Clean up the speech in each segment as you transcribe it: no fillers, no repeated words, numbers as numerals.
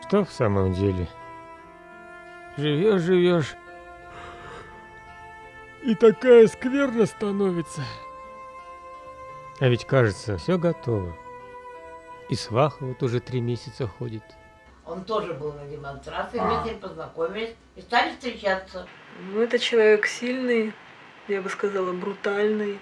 Что в самом деле? Живешь, и такая скверна становится. А ведь кажется, все готово. И сваха вот уже 3 месяца ходит. Он тоже был на демонстрации, мы с ним познакомились и стали встречаться. Ну, это человек сильный, я бы сказала, брутальный.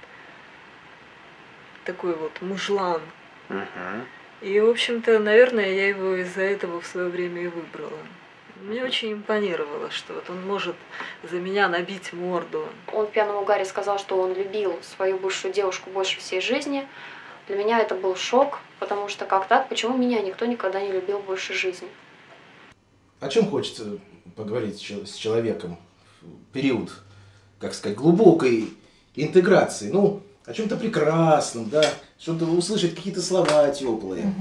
Такой вот мужлан. И, в общем-то, наверное, я его из-за этого в свое время и выбрала. Мне очень импонировало, что вот он может за меня набить морду. Он в пьяном угаре сказал, что он любил свою бывшую девушку больше всей жизни. Для меня это был шок, потому что как так, почему меня никто никогда не любил больше жизни? О чем хочется поговорить с человеком в период, как сказать, глубокой интеграции? Ну, о чем-то прекрасном, да, что-то услышать, какие-то слова теплые.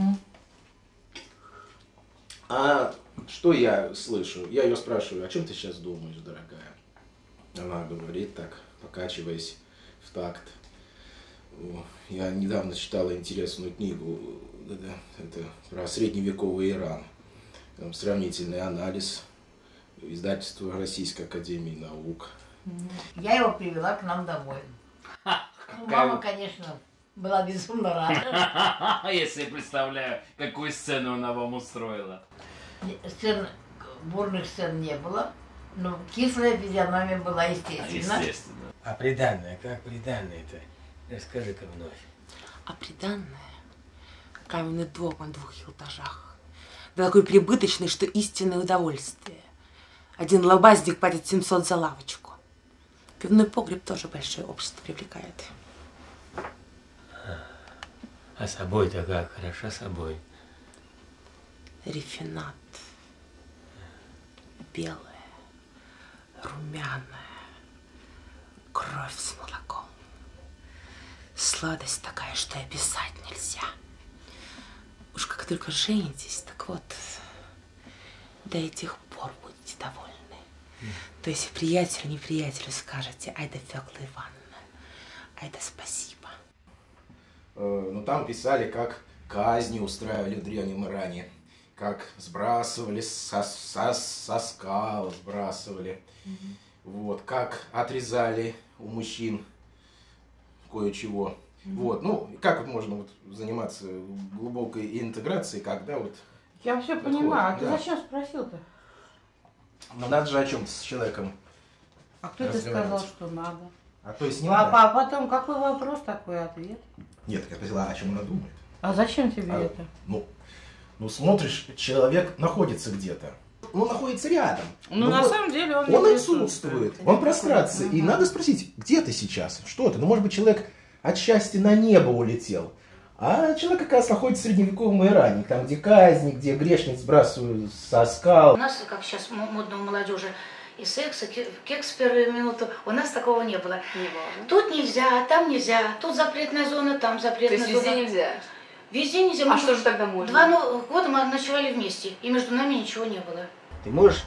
А что я слышу? Я ее спрашиваю, о чем ты сейчас думаешь, дорогая? Она говорит так, покачиваясь в такт. Я недавно читала интересную книгу, это про средневековый Иран. Там сравнительный анализ, издательство Российской академии наук. Я его привела к нам домой. Мама, конечно, была безумно рада. Если я представляю, какую сцену она вам устроила. Бурных сцен не было, но кислая физиономия была естественно. Естественно. А приданное, как приданное-то? Расскажи-ка вновь. А приданное — каменный дом на 2 этажах. Да такой прибыточный, что истинное удовольствие. Один лобазник платит 700 за лавочку. Пивной погреб тоже большое общество привлекает. А собой-то как? Хороша собой. Рафинат. Белая, румяная, кровь с молоком. Сладость такая, что и описать нельзя. Уж как только женитесь, так вот, до этих пор будете довольны. То есть приятелю, неприятелю скажете: ай да Фёкла Ивановна, ай да спасибо. Ну, там писали, как казни устраивали в древнем Иране, как сбрасывали со скал, сбрасывали, вот, как отрезали у мужчин кое-чего. Вот, ну, как вот можно вот заниматься глубокой интеграцией, когда вот... Я все понимаю, а ты да. зачем спросил-то? Ну, надо же о чем-то с человеком. А кто тебе сказал, что надо? А то есть не А надо? потом, какой вопрос, такой ответ? Нет, я спросила, о чем она думает. А зачем тебе это? Ну, смотришь, человек находится где-то. Ну, находится рядом. Ну, ну на вот, самом деле он он не отсутствует, он в прострации. И Ага. надо спросить, где ты сейчас? Что ты? Ну, может быть, человек от счастья на небо улетел. А человек, как раз, находится в средневековом Иране, там, где казни, где грешниц сбрасывают со скал. У нас, как сейчас модно у молодежи, и секс, и кекс в первую минуту, у нас такого не было. Не было. Тут нельзя, там нельзя, тут запретная зона, там То запретная есть зона. везде нельзя? Везде нельзя. А что же тогда можно? 2 года мы ночевали вместе, и между нами ничего не было. Ты можешь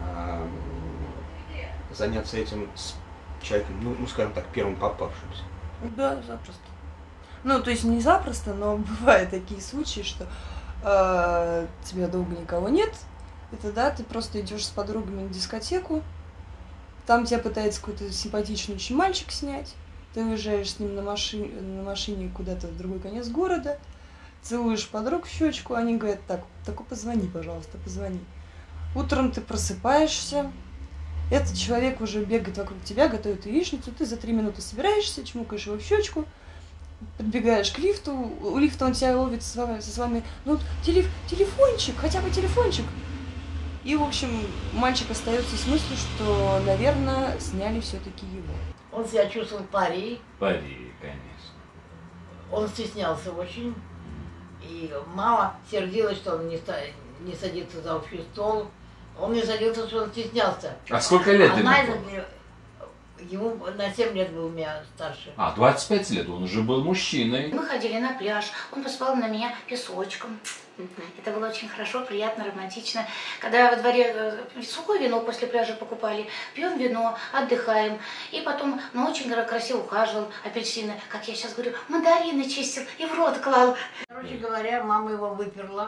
заняться этим с человеком, ну, скажем так, первым попавшимся? Да, запросто. Ну, то есть не запросто, но бывают такие случаи, что тебя долго никого нет. Это да, ты просто идешь с подругами на дискотеку, там тебя пытается какой-то симпатичный очень мальчик снять, ты уезжаешь с ним на машине куда-то в другой конец города, целуешь подруг в щечку, они говорят: так позвони, пожалуйста, позвони. Утром ты просыпаешься, этот человек уже бегает вокруг тебя, готовит яичницу, ты за 3 минуты собираешься, чмокаешь его в щечку, подбегаешь к лифту, у лифта он тебя ловит со словами: ну, телефончик, хотя бы телефончик. И, в общем, мальчик остается с мыслью, что, наверное, сняли все-таки его. Он себя чувствовал парей, Пари, конечно. он стеснялся очень. И мама сердилась, что он не садится за общий стол. Он не садился, что он стеснялся. А сколько лет Она ему было? ему на 7 лет был меня старше. 25 лет, он уже был мужчиной. Мы ходили на пляж, он посыпал на меня песочком. Это было очень хорошо, приятно, романтично. Когда во дворе сухое вино после пляжа покупали, пьем вино, отдыхаем. И потом, очень красиво ухаживал, апельсины, как я сейчас говорю, мандарины чистил и в рот клал. Короче говоря, мама его выперла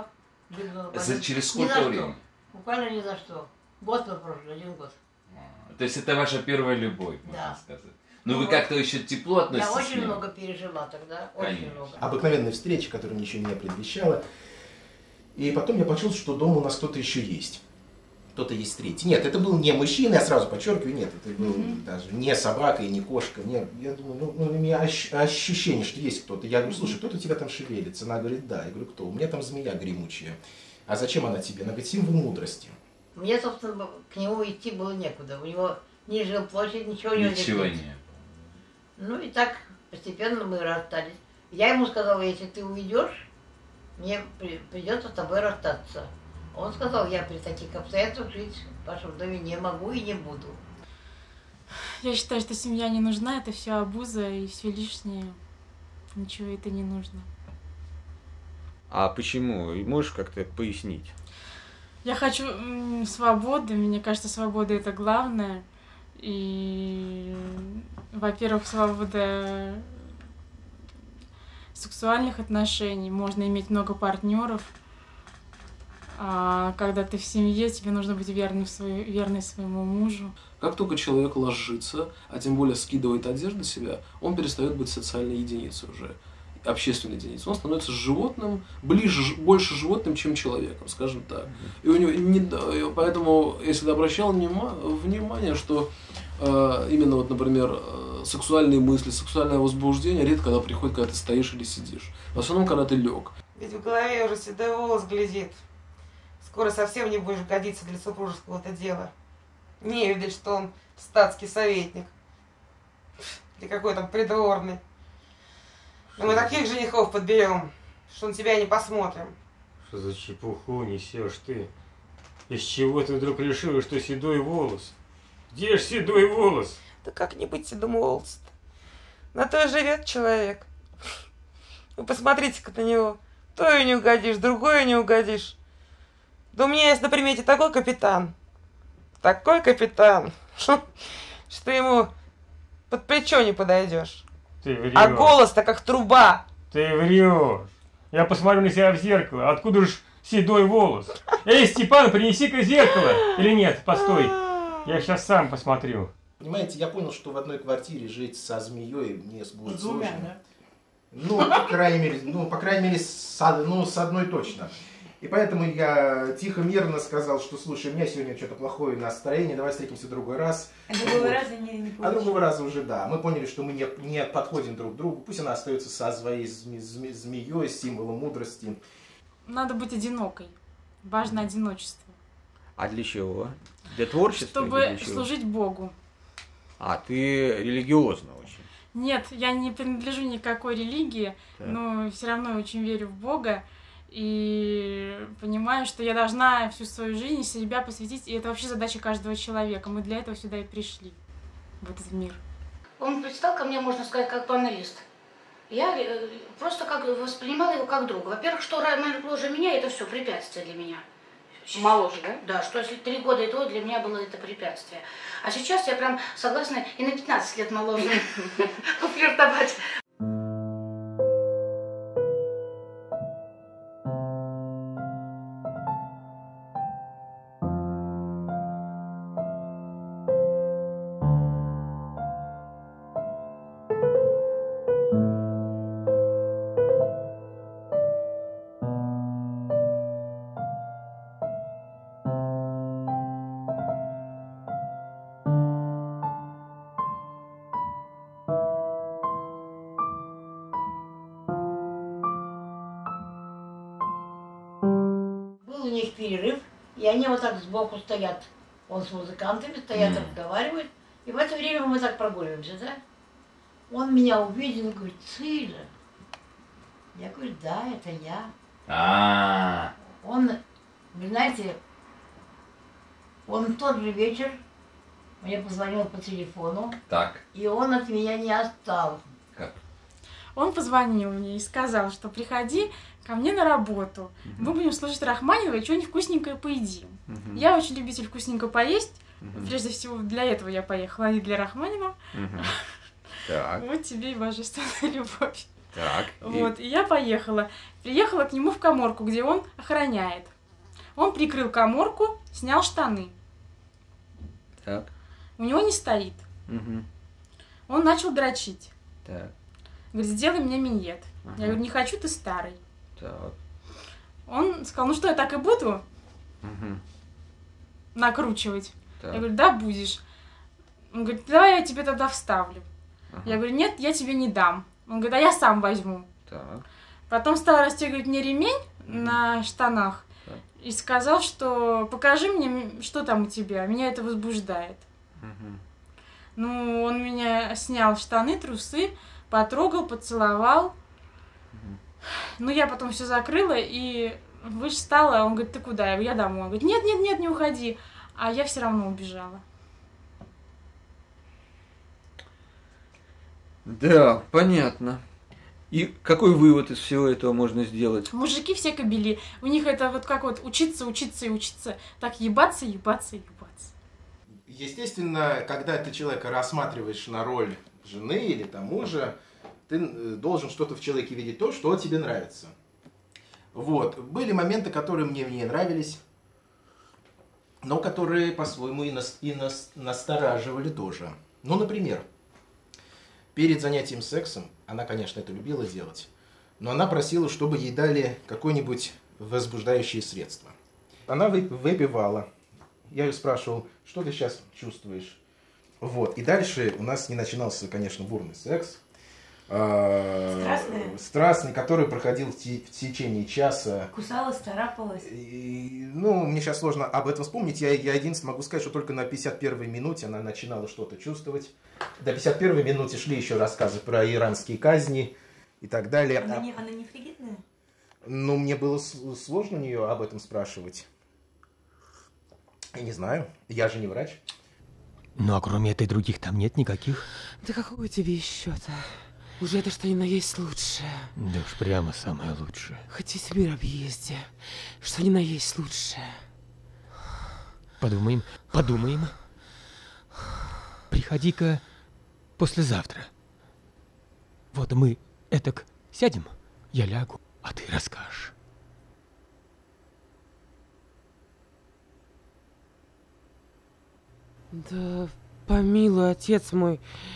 Через Ни сколько за времени? что. Буквально ни за что. Год был прошлый, 1 год. То есть это ваша первая любовь, можно Да. сказать. Ну, вы вот. как-то еще тепло относитесь Я к очень нему? много пережила тогда, очень Конечно. много. Обыкновенная встреча, которая ничего не предвещала. И потом я почувствовал, что дома у нас кто-то еще есть. Кто-то есть третий. Нет, это был не мужчина, я сразу подчеркиваю, нет, это был даже не собака и не кошка. Нет, я думаю, у меня ощущение, что есть кто-то. Я говорю, слушай, кто-то у тебя там шевелится? Она говорит, да. Я говорю, кто? У меня там змея гремучая. А зачем она тебе? Она говорит, символ мудрости. Мне, собственно, к нему идти было некуда. У него ни жилплощадь, ничего у него здесь Ничего нет. нет. Ну и так постепенно мы расстались. Я ему сказала, если ты уйдешь, мне придется с тобой расстаться. Он сказал, я при таких обстоятельствах жить в вашем доме не могу и не буду. Я считаю, что семья не нужна, это все обуза и все лишнее. Ничего это не нужно. А почему? И можешь как-то пояснить? Я хочу свободы, мне кажется, свобода это главное. И, во-первых, свобода сексуальных отношений, можно иметь много партнеров. А когда ты в семье, тебе нужно быть верной своему мужу. Как только человек ложится, а тем более скидывает одежду себя, он перестает быть социальной единицей уже, общественной единицей. Он становится животным, больше животным, чем человеком, скажем так. И у него поэтому, если ты обращал внимание, что именно вот, например, сексуальные мысли, сексуальное возбуждение редко когда приходит, когда ты стоишь или сидишь. В основном, когда ты лег. Ведь в голове уже седой волос глядит. Скоро совсем не будешь годиться для супружеского-то дела. Не видать, что он статский советник. Или какой там придворный. И мы таких женихов подберем, что на тебя не посмотрим. Что за чепуху несешь ты? Из чего ты вдруг решила, что седой волос? Где ж седой волос? Да как не быть седым волосом-то? На то и живет человек. Вы посмотрите-ка на него. То и не угодишь, другое не угодишь. Да у меня есть на примете такой капитан, что ему под плечо не подойдешь. Ты врешь. А голос-то как труба. Ты врешь. Я посмотрю на себя в зеркало. Откуда ж седой волос? Эй, Степан, принеси-ка зеркало. Или нет? Постой. Я сейчас сам посмотрю. Понимаете, я понял, что в одной квартире жить со змеей мне будет С двумя, сложно. да? Ну, по крайней мере, с одной точно. И поэтому я тихо, мирно сказал, что, слушай, у меня сегодня что-то плохое настроение, давай встретимся в другой раз. А другого раза не получится. А другого раза уже, да. Мы поняли, что мы не подходим друг к другу. Пусть она остается со своей змеей, символом мудрости. Надо быть одинокой. Важно одиночество. А для чего? Для творчества? Чтобы или для чего? служить Богу. А, ты религиозна очень. Нет, я не принадлежу никакой религии, Так. но все равно очень верю в Бога. И понимаю, что я должна всю свою жизнь себя посвятить, и это вообще задача каждого человека. Мы для этого сюда и пришли, в этот мир. Он предстал ко мне, можно сказать, как паналист. Я просто как воспринимала его как друга. Во-первых, что моложе меня, это все препятствие для меня. Моложе, да? Да, что если 3 года и то для меня было это препятствие. А сейчас я прям согласна и на 15 лет моложе пофлиртовать. Был у них перерыв, и они вот так сбоку стоят. Он с музыкантами стоят, разговаривают. И в это время мы так прогуливаемся, да? Он меня увидел и говорит, Циля. Я говорю, да, это я. Он, вы знаете, он в тот же вечер мне позвонил по телефону, Так. и он от меня не отстал. Как? Он позвонил мне и сказал, что приходи ко мне на работу. Мы будем слушать Рахманинова и что-нибудь вкусненькое поедим. Я очень любитель вкусненько поесть. Прежде всего, для этого я поехала, а не для Рахманинова. Так. Вот тебе и божественная любовь. Так. Вот, и я поехала. Приехала к нему в каморку, где он охраняет. Он прикрыл каморку, снял штаны. Так. У него не стоит. Угу. Он начал дрочить. Так. Говорит, сделай мне миньет. Ага. Я говорю, не хочу, ты старый. Так. Он сказал, ну что, я так и буду Угу. накручивать? Так. Я говорю, да, будешь. Он говорит, давай я тебе тогда вставлю. Ага. Я говорю, нет, я тебе не дам. Он говорит, а я сам возьму. Так. Потом стал расстегивать мне ремень на штанах Так. и сказал, что покажи мне, что там у тебя, меня это возбуждает. Угу. Ну, он меня снял штаны, трусы, потрогал, поцеловал. Ну, я потом все закрыла и встала. Он говорит, ты куда? Я говорю, я домой. Он говорит, нет, нет, нет, не уходи. А я все равно убежала. Да, понятно. И какой вывод из всего этого можно сделать? Мужики все кобели. У них это вот как вот учиться, учиться и учиться. Так ебаться, ебаться, ебаться. Естественно, когда ты человека рассматриваешь на роль жены или там мужа, ты должен что-то в человеке видеть то, что тебе нравится. Вот. Были моменты, которые мне не нравились, но которые по-своему и настораживали тоже. Ну, например, перед занятием сексом, она, конечно, это любила делать, но она просила, чтобы ей дали какое-нибудь возбуждающее средство. Она выпивала. Я ее спрашивал, что ты сейчас чувствуешь? Вот. И дальше у нас не начинался, конечно, бурный секс. Страстный, который проходил в течение часа. Кусалась, царапалась. Ну, мне сейчас сложно об этом вспомнить. Я единственное могу сказать, что только на 51-й минуте она начинала что-то чувствовать. До 51-й минуте шли еще рассказы про иранские казни и так далее. Она не фригидная? Ну, мне было сложно у нее об этом спрашивать. Я не знаю, я же не врач. Ну, а кроме этой других там нет никаких? Да какого тебе еще-то? Уже это что ни на есть лучшее. Да уж прямо самое лучшее. Хоть весь мир объезди, что ни на есть лучшее. Подумаем, подумаем. Приходи-ка послезавтра. Вот мы этак сядем, я лягу, а ты расскажешь. Да помилуй, отец мой.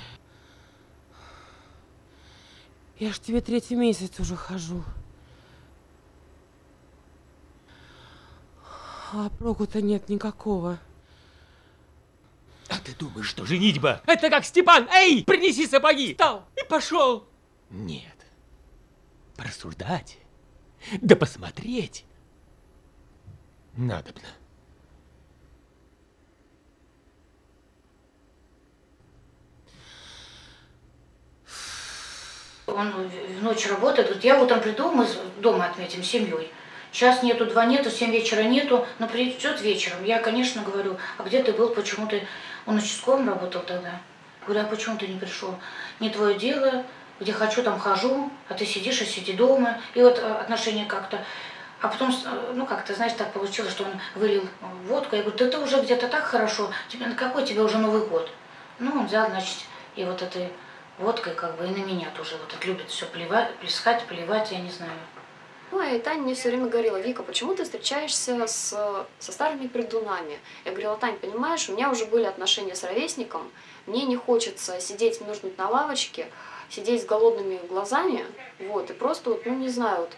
Я ж тебе 3-й месяц уже хожу. А проку-то нет никакого. А ты думаешь, что женитьба? Это как Степан! Эй, принеси сапоги! Встал и пошел! Нет. Порассуждать, да посмотреть надобно. Он в ночь работает, вот я утром приду, мы дома отметим с семьей. Час нету, 2 нету, 7 вечера нету, но придет вечером. Я, конечно, говорю, а где ты был, почему ты... Он участковым работал тогда. Говорю, а почему ты не пришел? Не твое дело, где хочу, там хожу, а ты сидишь и сиди дома. И вот отношения как-то... А потом, ну как-то, знаешь, так получилось, что он вылил водку. Я говорю, да ты уже где-то так хорошо, тебе, какой тебе уже Новый год? Ну, он взял, значит, и вот этой водкой как бы и на меня тоже вот так любит все плескать, поливать, я не знаю. Ну, и Таня мне все время говорила, Вика, почему ты встречаешься со старыми пердунами? Я говорила, Тань, понимаешь, у меня уже были отношения с ровесником, мне не хочется сидеть, мерзнуть на лавочке, сидеть с голодными глазами, вот, и просто, вот, ну, не знаю, вот,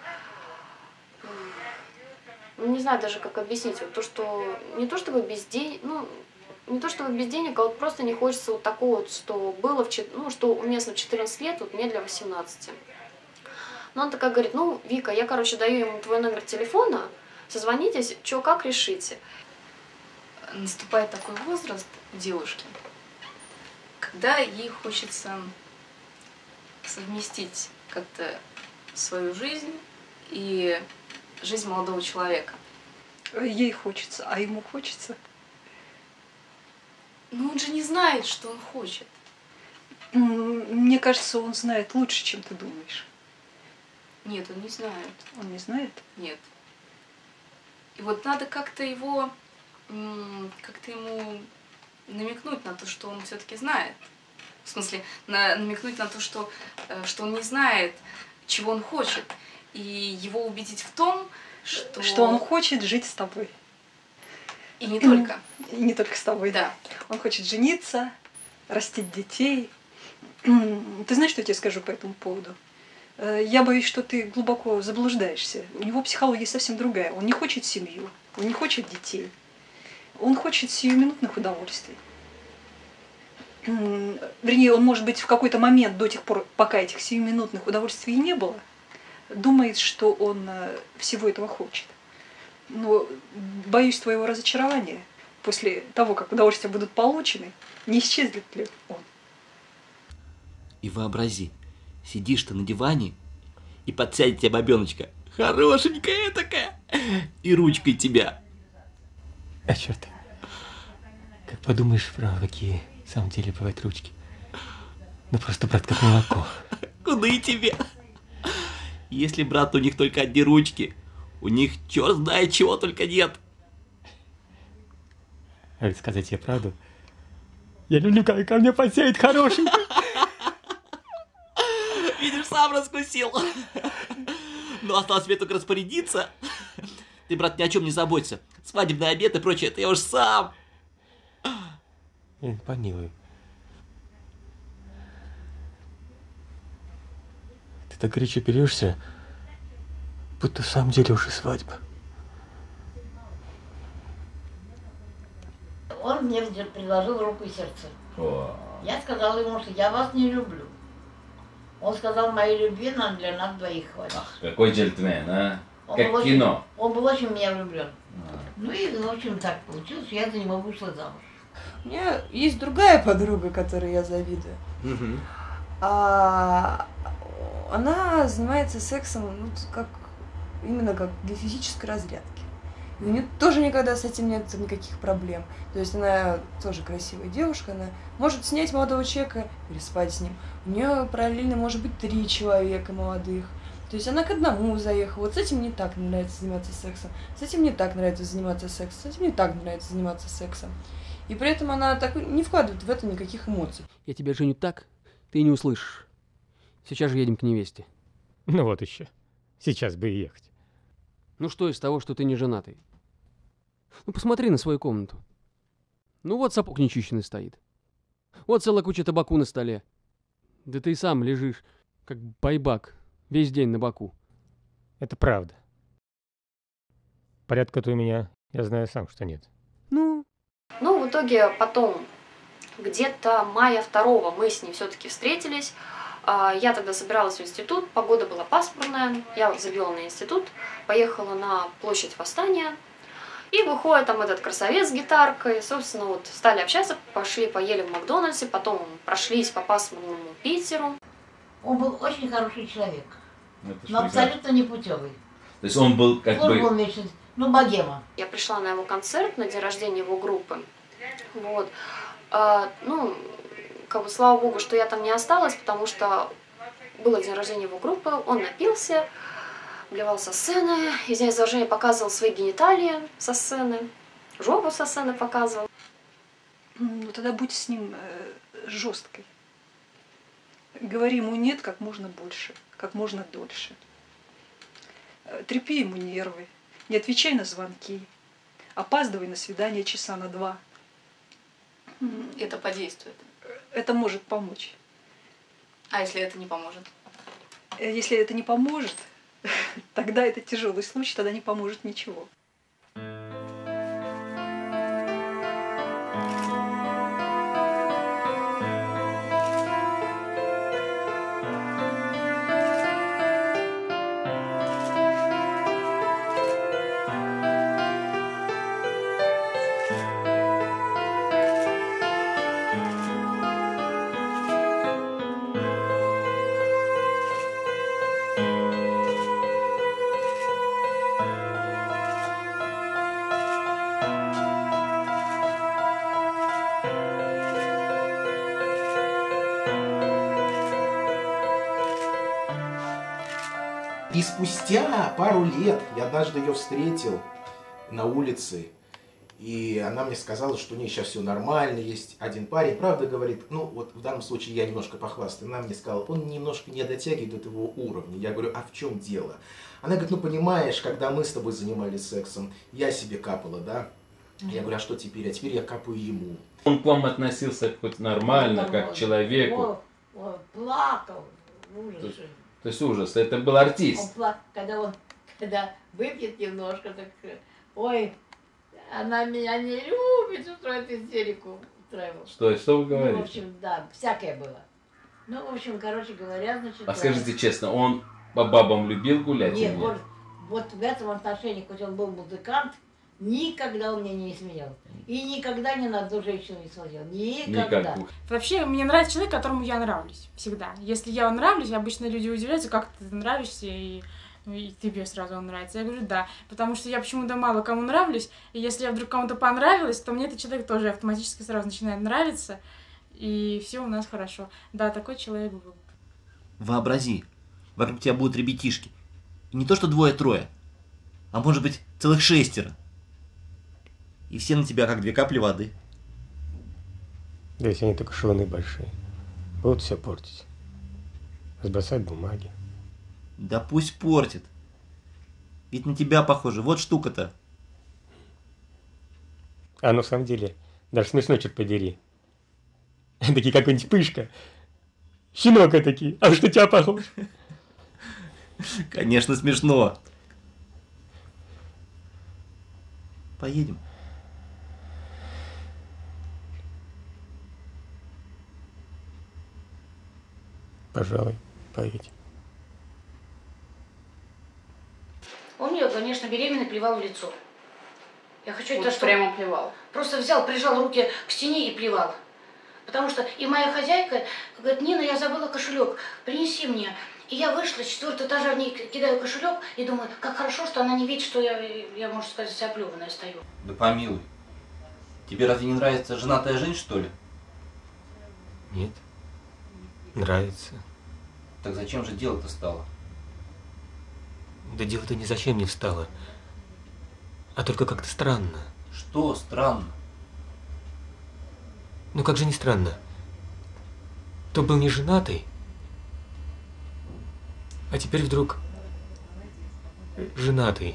ну, не знаю даже, как объяснить, вот то, что, не то чтобы без денег, ну, не то чтобы без денег, а вот просто не хочется вот такого вот, что было, ну, что уместно в 14 лет, вот мне для 18. Но он такая говорит, ну, Вика, я, короче, даю ему твой номер телефона, созвонитесь, что как решите. Наступает такой возраст у девушки, когда ей хочется совместить как-то свою жизнь и жизнь молодого человека. Ей хочется, а ему хочется? Ну, он же не знает, что он хочет. Мне кажется, он знает лучше, чем ты думаешь. Нет, он не знает. Он не знает? Нет. И вот надо как-то его, как-то ему намекнуть на то, что он все-таки знает. В смысле, намекнуть на то, что он не знает, чего он хочет. И его убедить в том, что он хочет жить с тобой. И не только. И не только с тобой. Да. Он хочет жениться, растить детей. Ты знаешь, что я тебе скажу по этому поводу? Я боюсь, что ты глубоко заблуждаешься. У него психология совсем другая. Он не хочет семью, он не хочет детей. Он хочет сиюминутных удовольствий. Вернее, он, может быть, в какой-то момент, до тех пор, пока этих сиюминутных удовольствий не было, думает, что он всего этого хочет. Но боюсь твоего разочарования. После того, как удовольствия будут получены, не исчезнет ли он? И вообрази, сидишь ты на диване, и подсядет тебя бабеночка, хорошенькая такая, и ручкой тебя. А черт, как подумаешь, право, какие в самом деле бывают ручки. Ну просто, брат, как молоко. Куда и тебе? Если, брат, у них только одни ручки, у них черт знает чего только нет. А ведь сказать тебе правду, я люблю, когда ко мне подсядет хорошенькая. Видишь, сам раскусил. Но осталось мне только распорядиться. Ты, брат, ни о чем не заботься. Свадебный обед и прочее, это я уж сам. Помилуй. Ты так горячо берешься, будто в самом деле уже свадьба. Он мне предложил руку и сердце. Я сказала ему, что я вас не люблю. Он сказал, моей любви нам для нас двоих хватит. Какой джентльмен, а? Как кино. Он был очень в меня влюблен. Ну и, в общем, так получилось, что я за него вышла замуж. У меня есть другая подруга, которой я завидую. Она занимается сексом, ну, именно как для физической разрядки. И у нее тоже никогда с этим нет никаких проблем. То есть она тоже красивая девушка, она может снять молодого человека, переспать с ним. У нее параллельно может быть 3 человека молодых. То есть она к одному заехала. Вот с этим не так нравится заниматься сексом, с этим не так нравится заниматься сексом, с этим не так нравится заниматься сексом. И при этом она так не вкладывает в это никаких эмоций. Я тебя женю так, ты и не услышишь. Сейчас же едем к невесте. Ну вот еще. Сейчас бы и ехать. Ну что из того, что ты не женатый? Ну посмотри на свою комнату. Ну вот сапог нечищенный стоит. Вот целая куча табаку на столе. Да ты и сам лежишь, как байбак, весь день на боку. Это правда. Порядка-то у меня, я знаю сам, что нет. Ну, в итоге потом, где-то мая 2-го мы с ней все-таки встретились. Я тогда собиралась в институт, погода была пасмурная. Я вот забила на институт, поехала на площадь Восстания. И выходит там этот красавец с гитаркой. Собственно, вот стали общаться, пошли поели в Макдональдсе, потом прошлись по пасмурному Питеру. Он был очень хороший человек, но абсолютно непутевый. То есть он был как бы... Ну, богема. Я пришла на его концерт, на день рождения его группы. Вот. Ну, как бы слава богу, что я там не осталась, потому что было день рождения его группы, он напился, блевал со сцены, извиняюсь за выражение, показывал свои гениталии со сцены, жопу со сцены показывал. Ну, тогда будь с ним жесткой. Говори ему нет как можно больше, как можно дольше. Трепи ему нервы. Не отвечай на звонки. Опаздывай на свидание часа на 2. Это подействует. Это может помочь. А если это не поможет? Если это не поможет, тогда это тяжелый случай, тогда не поможет ничего. И спустя пару лет я однажды ее встретил на улице, И она мне сказала, что у нее сейчас все нормально, есть один парень, правда, говорит, ну вот в данном случае я немножко похвастаю, она мне сказала, он немножко не дотягивает до твоего уровня. Я говорю, а в чем дело? Она говорит, ну понимаешь, когда мы с тобой занимались сексом, я себе капала, да? Я говорю, а что теперь? А теперь я капаю ему. Он к вам относился хоть нормально, как к человеку? Он плакал, ужас. То есть ужас, это был артист. Он плакал, когда выпьет немножко, так, ой, она меня не любит, устроит истерику. Что вы говорите? Ну, в общем, да, всякое было. Ну, в общем, короче говоря, значит... А скажите честно, он по бабам любил гулять? Нет, вот в этом отношении, хоть он был музыкант, никогда он мне не изменял. И никогда ни на одну женщину не смотрел. Никогда. Вообще, мне нравится человек, которому я нравлюсь. Всегда. Если я нравлюсь, обычно люди удивляются, как ты нравишься, и тебе сразу он нравится. Я говорю, да. Потому что я почему-то мало кому нравлюсь. И если я вдруг кому-то понравилась, то мне этот человек тоже автоматически сразу начинает нравиться. И все у нас хорошо. Да, такой человек был. Вообрази, вокруг тебя будут ребятишки. И не то что 2-3, а может быть целых 6. И все на тебя как 2 капли воды. Да если они только шалуны большие. Будут все портить. Разбросать бумаги. Да пусть портит. Ведь на тебя похоже. Вот штука-то. А ну в самом деле, даже смешно, черт подери. Такие какой-нибудь Пышка. Щенок этакий. А что тебя похож? Конечно, смешно. Поедем. Пожалуй, поедем. Он мне, конечно, беременный плевал в лицо. Я хочу Вот это, что... прямо плевал. Просто взял, прижал руки к стене и плевал. Потому что и моя хозяйка говорит, Нина, я забыла кошелек, принеси мне. И я вышла с 4-го этажа, в ней кидаю кошелек и думаю, как хорошо, что она не видит, что я можно сказать, вся оплеванная стою. Да помилуй. Тебе разве не нравится женатая женщина, что ли? Нет. Нравится. Так зачем же дело-то стало? Да дело-то ни зачем не встало. А только как-то странно. Что странно? Ну как же не странно? То был не женатый, а теперь вдруг женатый.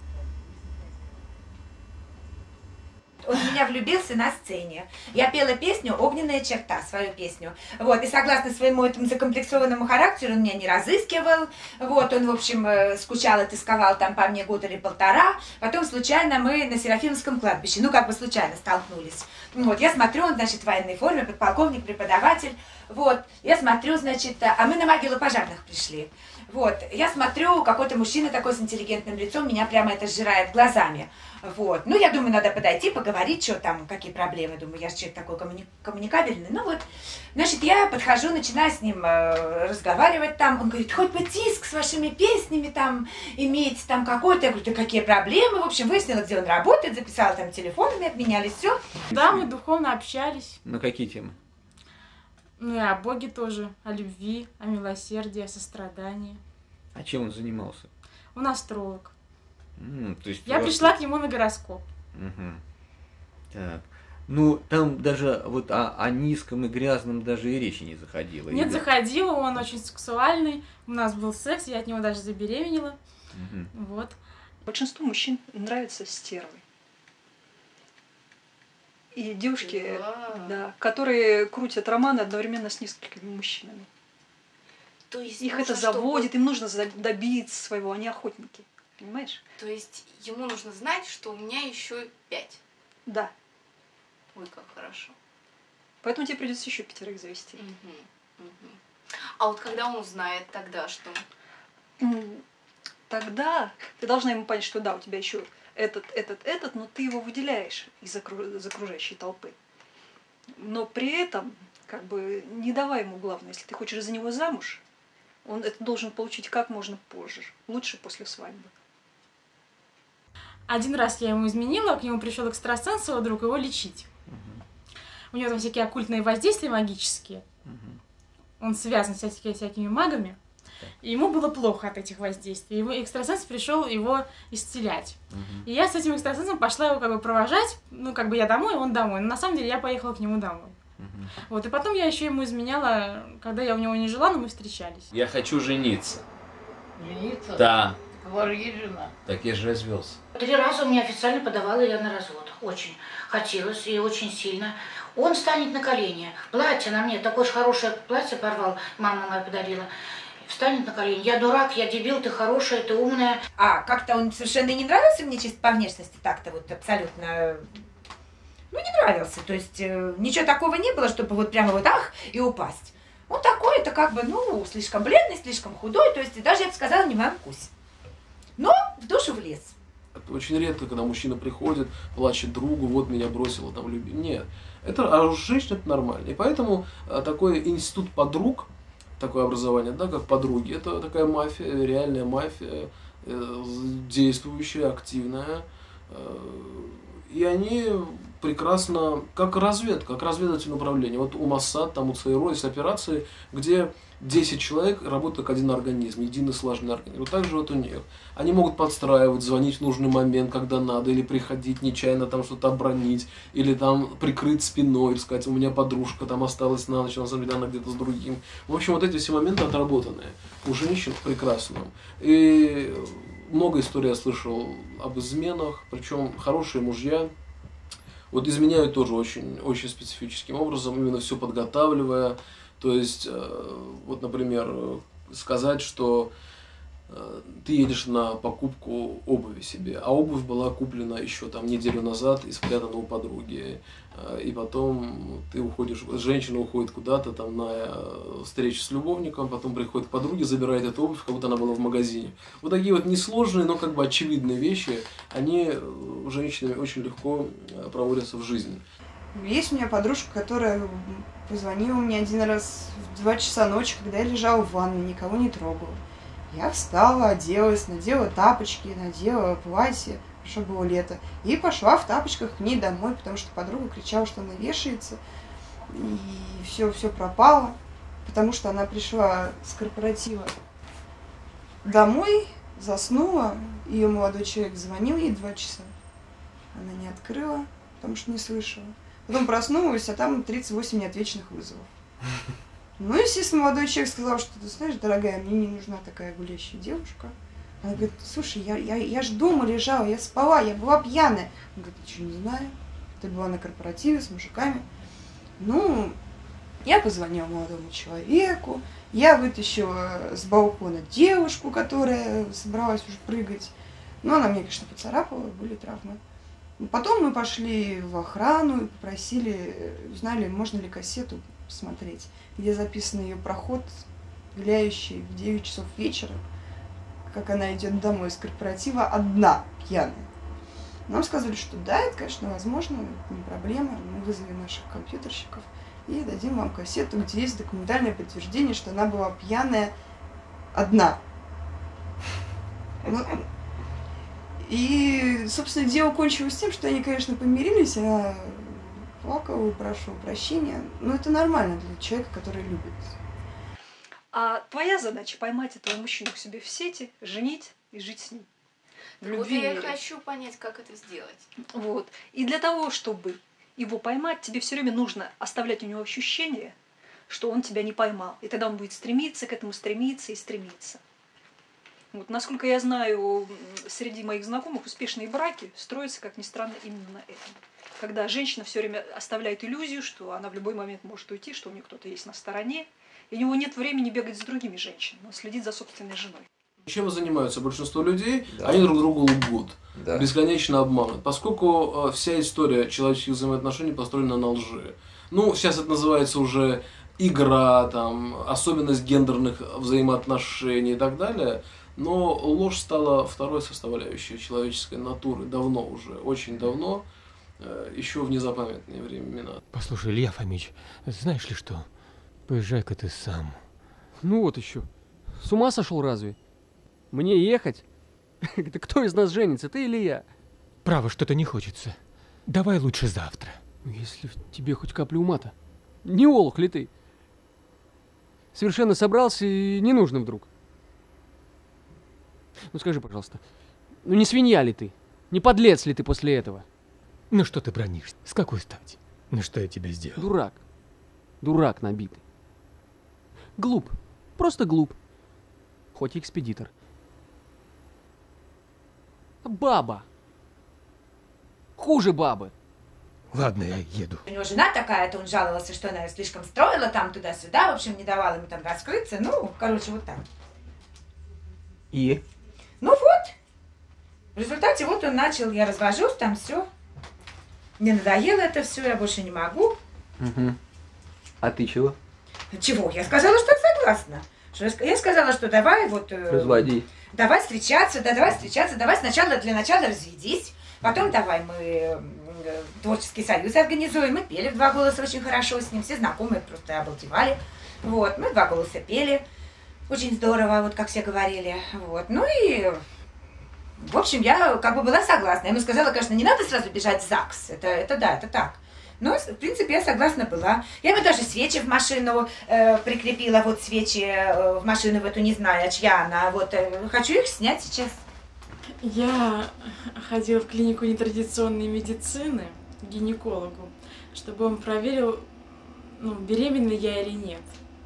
Он в меня влюбился на сцене. Я пела песню «Огненная черта», свою песню. Вот, и согласно своему этому закомплексованному характеру он меня не разыскивал. Вот, он, в общем, скучал и тосковал там по мне 1 или 1,5. Потом случайно мы на Серафимовском кладбище, ну, как бы случайно столкнулись. Вот, я смотрю, он, значит, в военной форме, подполковник, преподаватель. Вот, я смотрю, значит, а мы на могилу пожарных пришли. Вот, я смотрю, какой-то мужчина такой с интеллигентным лицом, меня прямо это сжирает глазами. Вот, ну, я думаю, надо подойти, поговорить, что там, какие проблемы. Думаю, я же человек такой коммуникабельный. Ну, вот, значит, я подхожу, начинаю с ним разговаривать там. Он говорит, хоть бы диск с вашими песнями там иметь, там какой-то. Я говорю, да какие проблемы? В общем, выяснила, где он работает, записала там телефонами, обменялись, все. Да, мы духовно общались. На какие темы? Ну и о Боге тоже, о любви, о милосердии, о сострадании. А чем он занимался? Он астролог. То есть Я пришла к нему на гороскоп. Угу. Так. Ну, там даже вот о низком и грязном даже и речи не заходило. Нет, заходила, он очень сексуальный. У нас был секс, я от него даже забеременела. Угу. Вот. Большинству мужчин нравятся стервы. И девушки, да, которые крутят романы одновременно с несколькими мужчинами. То есть их это заводит, им нужно добиться своего, они охотники. Понимаешь? То есть ему нужно знать, что у меня еще 5. Да. Ой, как хорошо. Поэтому тебе придется еще 5 завести. А вот когда он узнает, тогда что? Тогда ты должна ему понять, что да, у тебя еще этот, но ты его выделяешь из окружающей толпы. Но при этом, как бы, не давай ему главное. Если ты хочешь за него замуж, он это должен получить как можно позже. Лучше после свадьбы. Один раз я ему изменила, к нему пришел экстрасенс, его друг, его лечить. У него там всякие оккультные воздействия магические. Он связан с всякими магами. И ему было плохо от этих воздействий. Ему экстрасенс пришел его исцелять. И я с этим экстрасенсом пошла его как бы провожать. Ну, как бы я домой, он домой. Но на самом деле я поехала к нему домой. Вот, и потом я еще ему изменяла, когда я у него не жила, но мы встречались. Я хочу жениться. Жениться? Да. Говори, есть жена. Так я же развелся. 3 раза у меня официально подавала я на развод. Очень хотелось и очень сильно. Он встанет на колени. Платье на мне, такое же хорошее платье порвал, мама моя подарила. Встанет на колени. Я дурак, я дебил, ты хорошая, ты умная. А как-то он совершенно не нравился мне чисто по внешности, так-то вот абсолютно... Ну, не нравился. То есть ничего такого не было, чтобы вот прямо вот ах и упасть. Он такой, это как бы, ну, слишком бледный, слишком худой, то есть даже, я бы сказала, не в моем вкусе. Но в душу влез. Это очень редко, когда мужчина приходит, плачет другу, вот меня бросила там любимая. Нет. А у женщин это нормально. И поэтому такой институт подруг, такое образование, да, как подруги, это такая мафия, реальная мафия, действующая, активная. И они прекрасно, как разведка, как разведывательное управление. Вот у Моссад, там у ЦРУ есть операции, где 10 человек работают как один организм, единый сложный организм. Вот так же вот у них. Они могут подстраивать, звонить в нужный момент, когда надо, или приходить нечаянно там что-то обронить, или там прикрыть спиной, или сказать, у меня подружка там осталась на ночь, на самом деле она где-то с другим. В общем, вот эти все моменты отработанные. У женщин прекрасно. И много историй я слышал об изменах, причем хорошие мужья вот изменяют тоже очень, очень специфическим образом, именно все подготавливая. То есть, вот, например, сказать, что ты едешь на покупку обуви себе, а обувь была куплена еще там неделю назад и спрятана у подруги, и потом ты уходишь, женщина уходит куда-то там на встречу с любовником, потом приходит к подруге, забирает эту обувь, как будто она была в магазине. Вот такие вот несложные, но как бы очевидные вещи, они женщинами очень легко проводятся в жизни. Есть у меня подружка, которая позвонила мне один раз в 2 часа ночи, когда я лежала в ванной, никого не трогала. Я встала, оделась, надела тапочки, надела платье, чтобы было лето, и пошла в тапочках к ней домой, потому что подруга кричала, что она вешается, и все пропало, потому что она пришла с корпоратива домой, заснула, ее молодой человек звонил ей 2 часа, она не открыла, потому что не слышала. Потом проснулась, а там 38 неотвеченных вызовов. Ну, естественно, молодой человек сказал, что, ты знаешь, дорогая, мне не нужна такая гулящая девушка. Она говорит, слушай, я ж дома лежала, я спала, я была пьяная. Он говорит, ничего не знаю, ты была на корпоративе с мужиками. Ну, я позвонила молодому человеку, я вытащила с балкона девушку, которая собралась уже прыгать. Ну, она мне, конечно, поцарапала, были травмы. Потом мы пошли в охрану и попросили, узнали, можно ли кассету посмотреть, где записан ее проход, гуляющий в 9 часов вечера, как она идет домой с корпоратива одна, пьяная. Нам сказали, что да, это, конечно, возможно, это не проблема, мы вызовем наших компьютерщиков и дадим вам кассету, где есть документальное подтверждение, что она была пьяная одна. И, собственно, дело кончилось тем, что они, конечно, помирились, а плакала и прошла прощения. Но это нормально для человека, который любит. А твоя задача поймать этого мужчину к себе в сети, женить и жить с ним. В любви. Вот я хочу понять, как это сделать. Вот. И для того, чтобы его поймать, тебе все время нужно оставлять у него ощущение, что он тебя не поймал. И тогда он будет стремиться к этому, стремиться и стремиться. Вот, насколько я знаю, среди моих знакомых успешные браки строятся, как ни странно, именно на этом. Когда женщина все время оставляет иллюзию, что она в любой момент может уйти, что у нее кто-то есть на стороне, и у него нет времени бегать с другими женщинами, он следит за собственной женой. Чем занимаются большинство людей? Да. Они друг другу лгут, да. Бесконечно обманывают, поскольку вся история человеческих взаимоотношений построена на лжи. Ну, сейчас это называется уже игра, там, особенность гендерных взаимоотношений и так далее. Но ложь стала второй составляющей человеческой натуры давно уже, очень давно, еще в незапамятные времена. Послушай, Илья Фомич, знаешь ли что? Поезжай-ка ты сам. Ну вот еще. С ума сошел разве? Мне ехать? Да кто из нас женится, ты или я? Право, что-то не хочется. Давай лучше завтра. Если в тебе хоть капля ума-то. Не олух ли ты? Совершенно собрался и не нужно вдруг. Ну скажи, пожалуйста, ну не свинья ли ты? Не подлец ли ты после этого? Ну что ты бронишься? С какой стати? Ну что я тебе сделал? Дурак. Дурак набитый. Глуп. Просто глуп. Хоть и экспедитор. Баба. Хуже бабы. Ладно, я еду. У него жена такая-то, он жаловался, что она слишком строила там туда-сюда, в общем, не давала ему там раскрыться. Ну, короче, вот так. И? Ну вот. В результате вот он начал, я развожусь, там все. Мне надоело это все, я больше не могу. Угу. А ты чего? Чего? Я сказала, что я согласна. Я сказала, что давай вот... Разводи. Давай встречаться, давай сначала для начала разведись, потом давай мы творческий союз организуем. Мы пели в 2 голоса очень хорошо с ним, все знакомые просто обалдевали. Вот, мы в 2 голоса пели, очень здорово, вот как все говорили. Вот, ну и... В общем, я как бы была согласна. Я ему сказала, конечно, не надо сразу бежать в ЗАГС, это да, это так. Но, в принципе, я согласна была. Я ему даже свечи в машину прикрепила, вот свечи в машину в эту, не знаю, чья она. Вот, хочу их снять сейчас. Я ходила в клинику нетрадиционной медицины к гинекологу, чтобы он проверил, ну, беременна я или нет.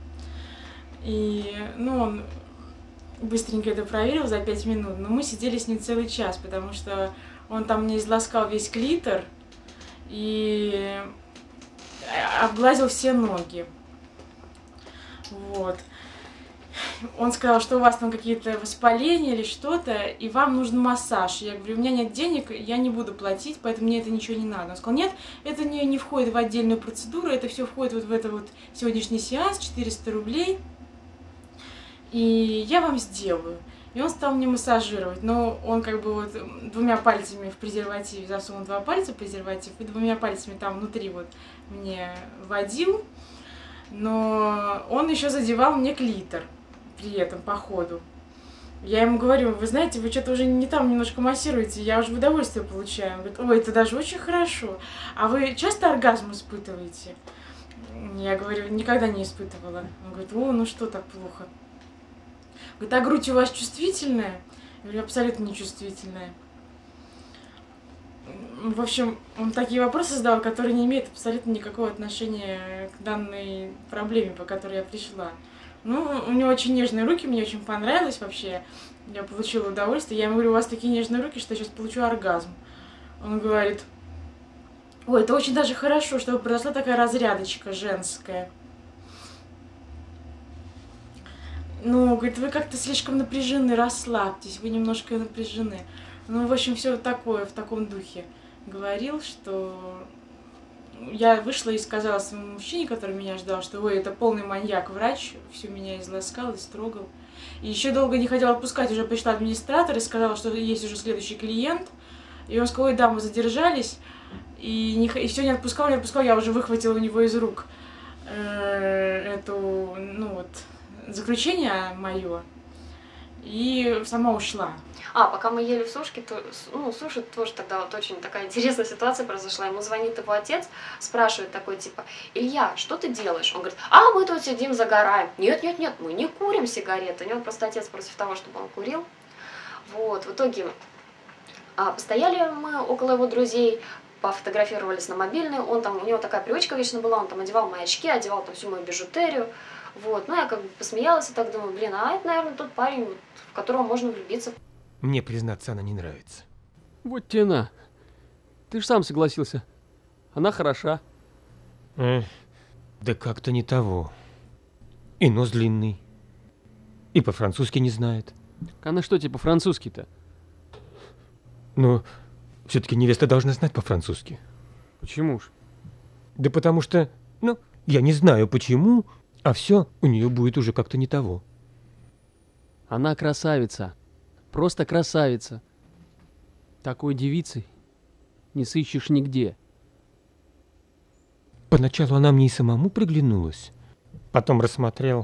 И, ну, он быстренько это проверил за 5 минут, но мы сидели с ним целый час, потому что он там мне изласкал весь клитор и обглазил все ноги. Вот. Он сказал, что у вас там какие-то воспаления или что-то, и вам нужен массаж. Я говорю, у меня нет денег, я не буду платить, поэтому мне это ничего не надо. Он сказал, нет, это не входит в отдельную процедуру, это все входит вот в это вот сегодняшний сеанс, 400 рублей, и я вам сделаю. И он стал мне массажировать, но он как бы вот 2 пальцами в презерватив, засунул 2 пальца в презерватив, и 2 пальцами там внутри вот мне водил, но он еще задевал мне клитор при этом по ходу. Я ему говорю, вы знаете, вы что-то уже не там немножко массируете, я уже в удовольствие получаю. Он говорит, ой, это даже очень хорошо. А вы часто оргазм испытываете? Я говорю, никогда не испытывала. Он говорит, о, ну что так плохо? Говорит, а грудь у вас чувствительная? Я говорю, абсолютно нечувствительная. В общем, он такие вопросы задал, которые не имеют абсолютно никакого отношения к данной проблеме, по которой я пришла. Ну, у него очень нежные руки, мне очень понравилось вообще. Я получила удовольствие. Я ему говорю, у вас такие нежные руки, что я сейчас получу оргазм. Он говорит, ой, это очень даже хорошо, чтобы произошла такая разрядочка женская. Ну, говорит, вы как-то слишком напряжены, расслабьтесь, вы немножко напряжены. Ну, в общем, все такое, в таком духе. Говорил, что... Я вышла и сказала своему мужчине, который меня ждал, что ой, это полный маньяк, врач, всю меня изласкал и строгал. И еще долго не хотел отпускать, уже пришла администратор и сказала, что есть уже следующий клиент. И он сказал, ой, да, мы задержались. И все не отпускал, я уже выхватила у него из рук эту, ну вот, заключение мое. И сама ушла. Пока мы ели в сушке, то, ну, суши тоже тогда вот очень такая интересная ситуация произошла. Ему звонит его отец, спрашивает такой, типа, Илья, что ты делаешь? Он говорит, мы тут сидим, загораем. Нет, мы не курим сигареты. У него просто отец против того, чтобы он курил. Вот, в итоге постояли мы около его друзей, пофотографировались на мобильный. У него такая привычка вечно была, он там одевал мои очки, одевал там всю мою бижутерию. Вот, ну я как бы посмеялась и так думаю, блин, это, наверное, тот парень, в которого можно влюбиться. Мне, признаться, она не нравится. Вот тебе на. Ты ж сам согласился. Она хороша. Да как-то не того. И нос длинный. И по-французски не знает. Она что тебе по-французски-то? Ну, все-таки невеста должна знать по-французски. Почему ж? Да потому что, ну, я не знаю почему, а все у нее будет уже как-то не того. Она красавица. Просто красавица. Такой девицы не сыщешь нигде. Поначалу она мне и самому приглянулась. Потом рассмотрел.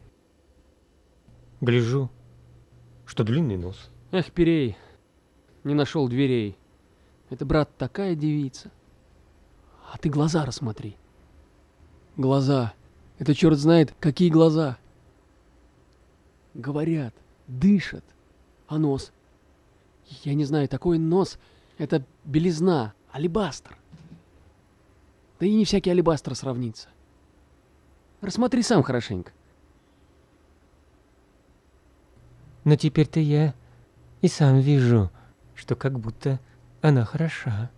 Гляжу, что длинный нос. Эх, Перей, не нашел дверей. Это, брат, такая девица. А ты глаза рассмотри. Глаза. Это черт знает, какие глаза. Говорят, дышат. А нос? Я не знаю, такой нос — это белизна, алебастр. Да и не всякий алебастр сравнится. Рассмотри сам хорошенько. Но теперь-то я и сам вижу, что как будто она хороша.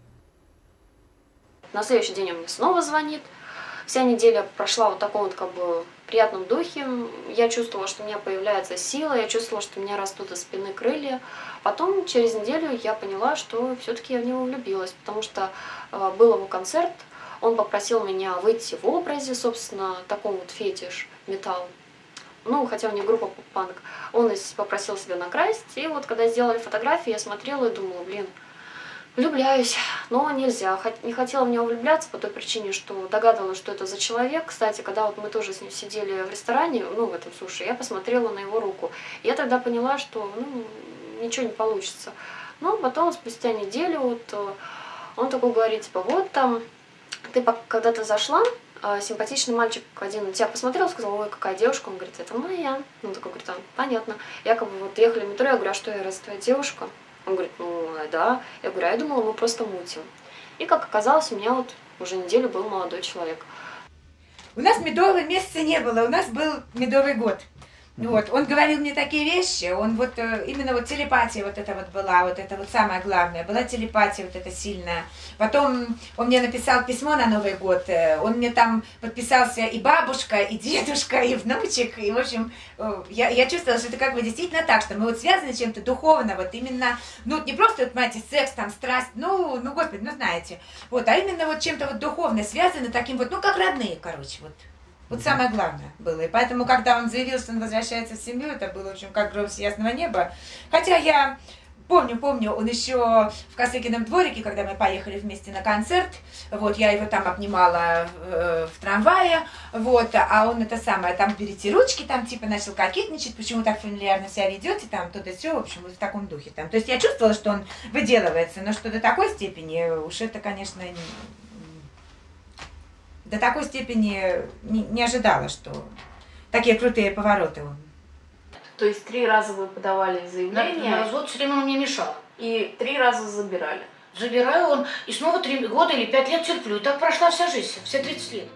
На следующий день он мне снова звонит. Вся неделя прошла вот в таком вот как бы приятном духе. Я чувствовала, что у меня появляется сила, я чувствовала, что у меня растут из спины крылья. Потом, через неделю, я поняла, что все-таки я в него влюбилась, потому что был его концерт, он попросил меня выйти в образе, собственно, таком вот фетиш, металл. Ну, хотя у них группа поп-панк. Он попросил себя накрасить, и вот когда сделали фотографии, я смотрела и думала, блин, влюбляюсь, но нельзя. Не хотела в него влюбляться по той причине, что догадывалась, что это за человек. Кстати, когда вот мы тоже с ним сидели в ресторане, ну, в этом суши, я посмотрела на его руку. Я тогда поняла, что, ну, ничего не получится. Но потом, спустя неделю, вот, он такой говорит, типа, вот там, ты когда-то зашла, симпатичный мальчик один на тебя посмотрел, сказал, ой, какая девушка. Он говорит, это моя. Он такой говорит, понятно. Якобы вот ехали в метро, я говорю, а что, я разве твоя девушка? Он говорит, ну да. Я говорю, а я думала, мы просто мутим. И как оказалось, у меня вот уже неделю был молодой человек. У нас медового месяца не было, у нас был медовый год. Вот, он говорил мне такие вещи, он вот, именно вот телепатия вот это вот была, вот это вот самое главное, была телепатия вот эта сильная. Потом он мне написал письмо на Новый год, он мне там подписался и бабушка, и дедушка, и внучек, и в общем, я чувствовала, что это как бы действительно так, что мы вот связаны чем-то духовно, вот именно, ну не просто, вот, понимаете, секс, там, страсть, ну господи, ну знаете, вот, а именно вот чем-то вот духовно связаны, таким вот, ну как родные, короче, вот. Вот самое главное было. И поэтому, когда он заявил, что он возвращается в семью, это было, в общем, как гром с ясного неба. Хотя я помню, он еще в Косыгином дворике, когда мы поехали вместе на концерт, вот, я его там обнимала в трамвае, вот, а он это самое, там, берите ручки, там, типа, начал кокетничать, почему так фамильярно себя ведете, там, то-то все, в общем, вот в таком духе, там. То есть я чувствовала, что он выделывается, но что до такой степени, уж это, конечно, до такой степени не ожидала, что такие крутые повороты. То есть 3 раза вы подавали заявление? На развод все время он мне мешал. И 3 раза забирали? Забираю он, и снова 3 года или 5 лет терплю. И так прошла вся жизнь, все 30 лет.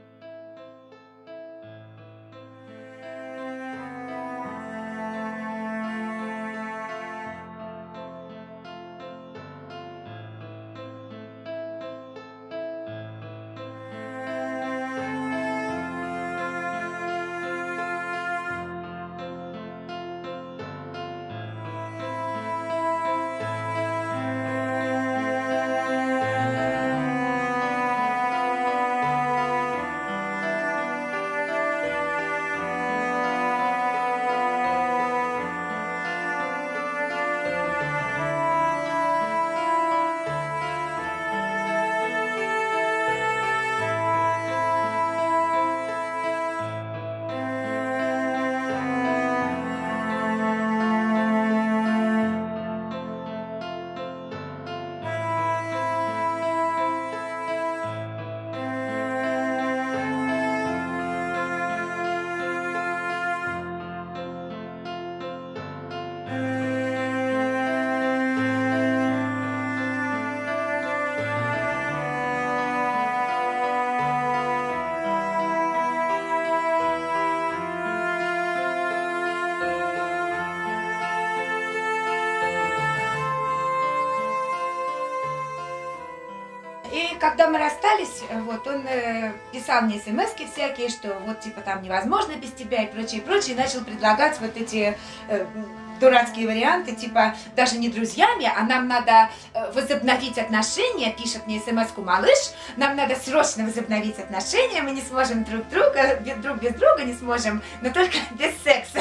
И когда мы расстались, вот, он писал мне смс-ки всякие, что вот типа там невозможно без тебя и прочее, и начал предлагать вот эти дурацкие варианты, типа даже не друзьями, а нам надо возобновить отношения, пишет мне смс-ку малыш, нам надо срочно возобновить отношения, мы не сможем друг без друга не сможем, но только без секса.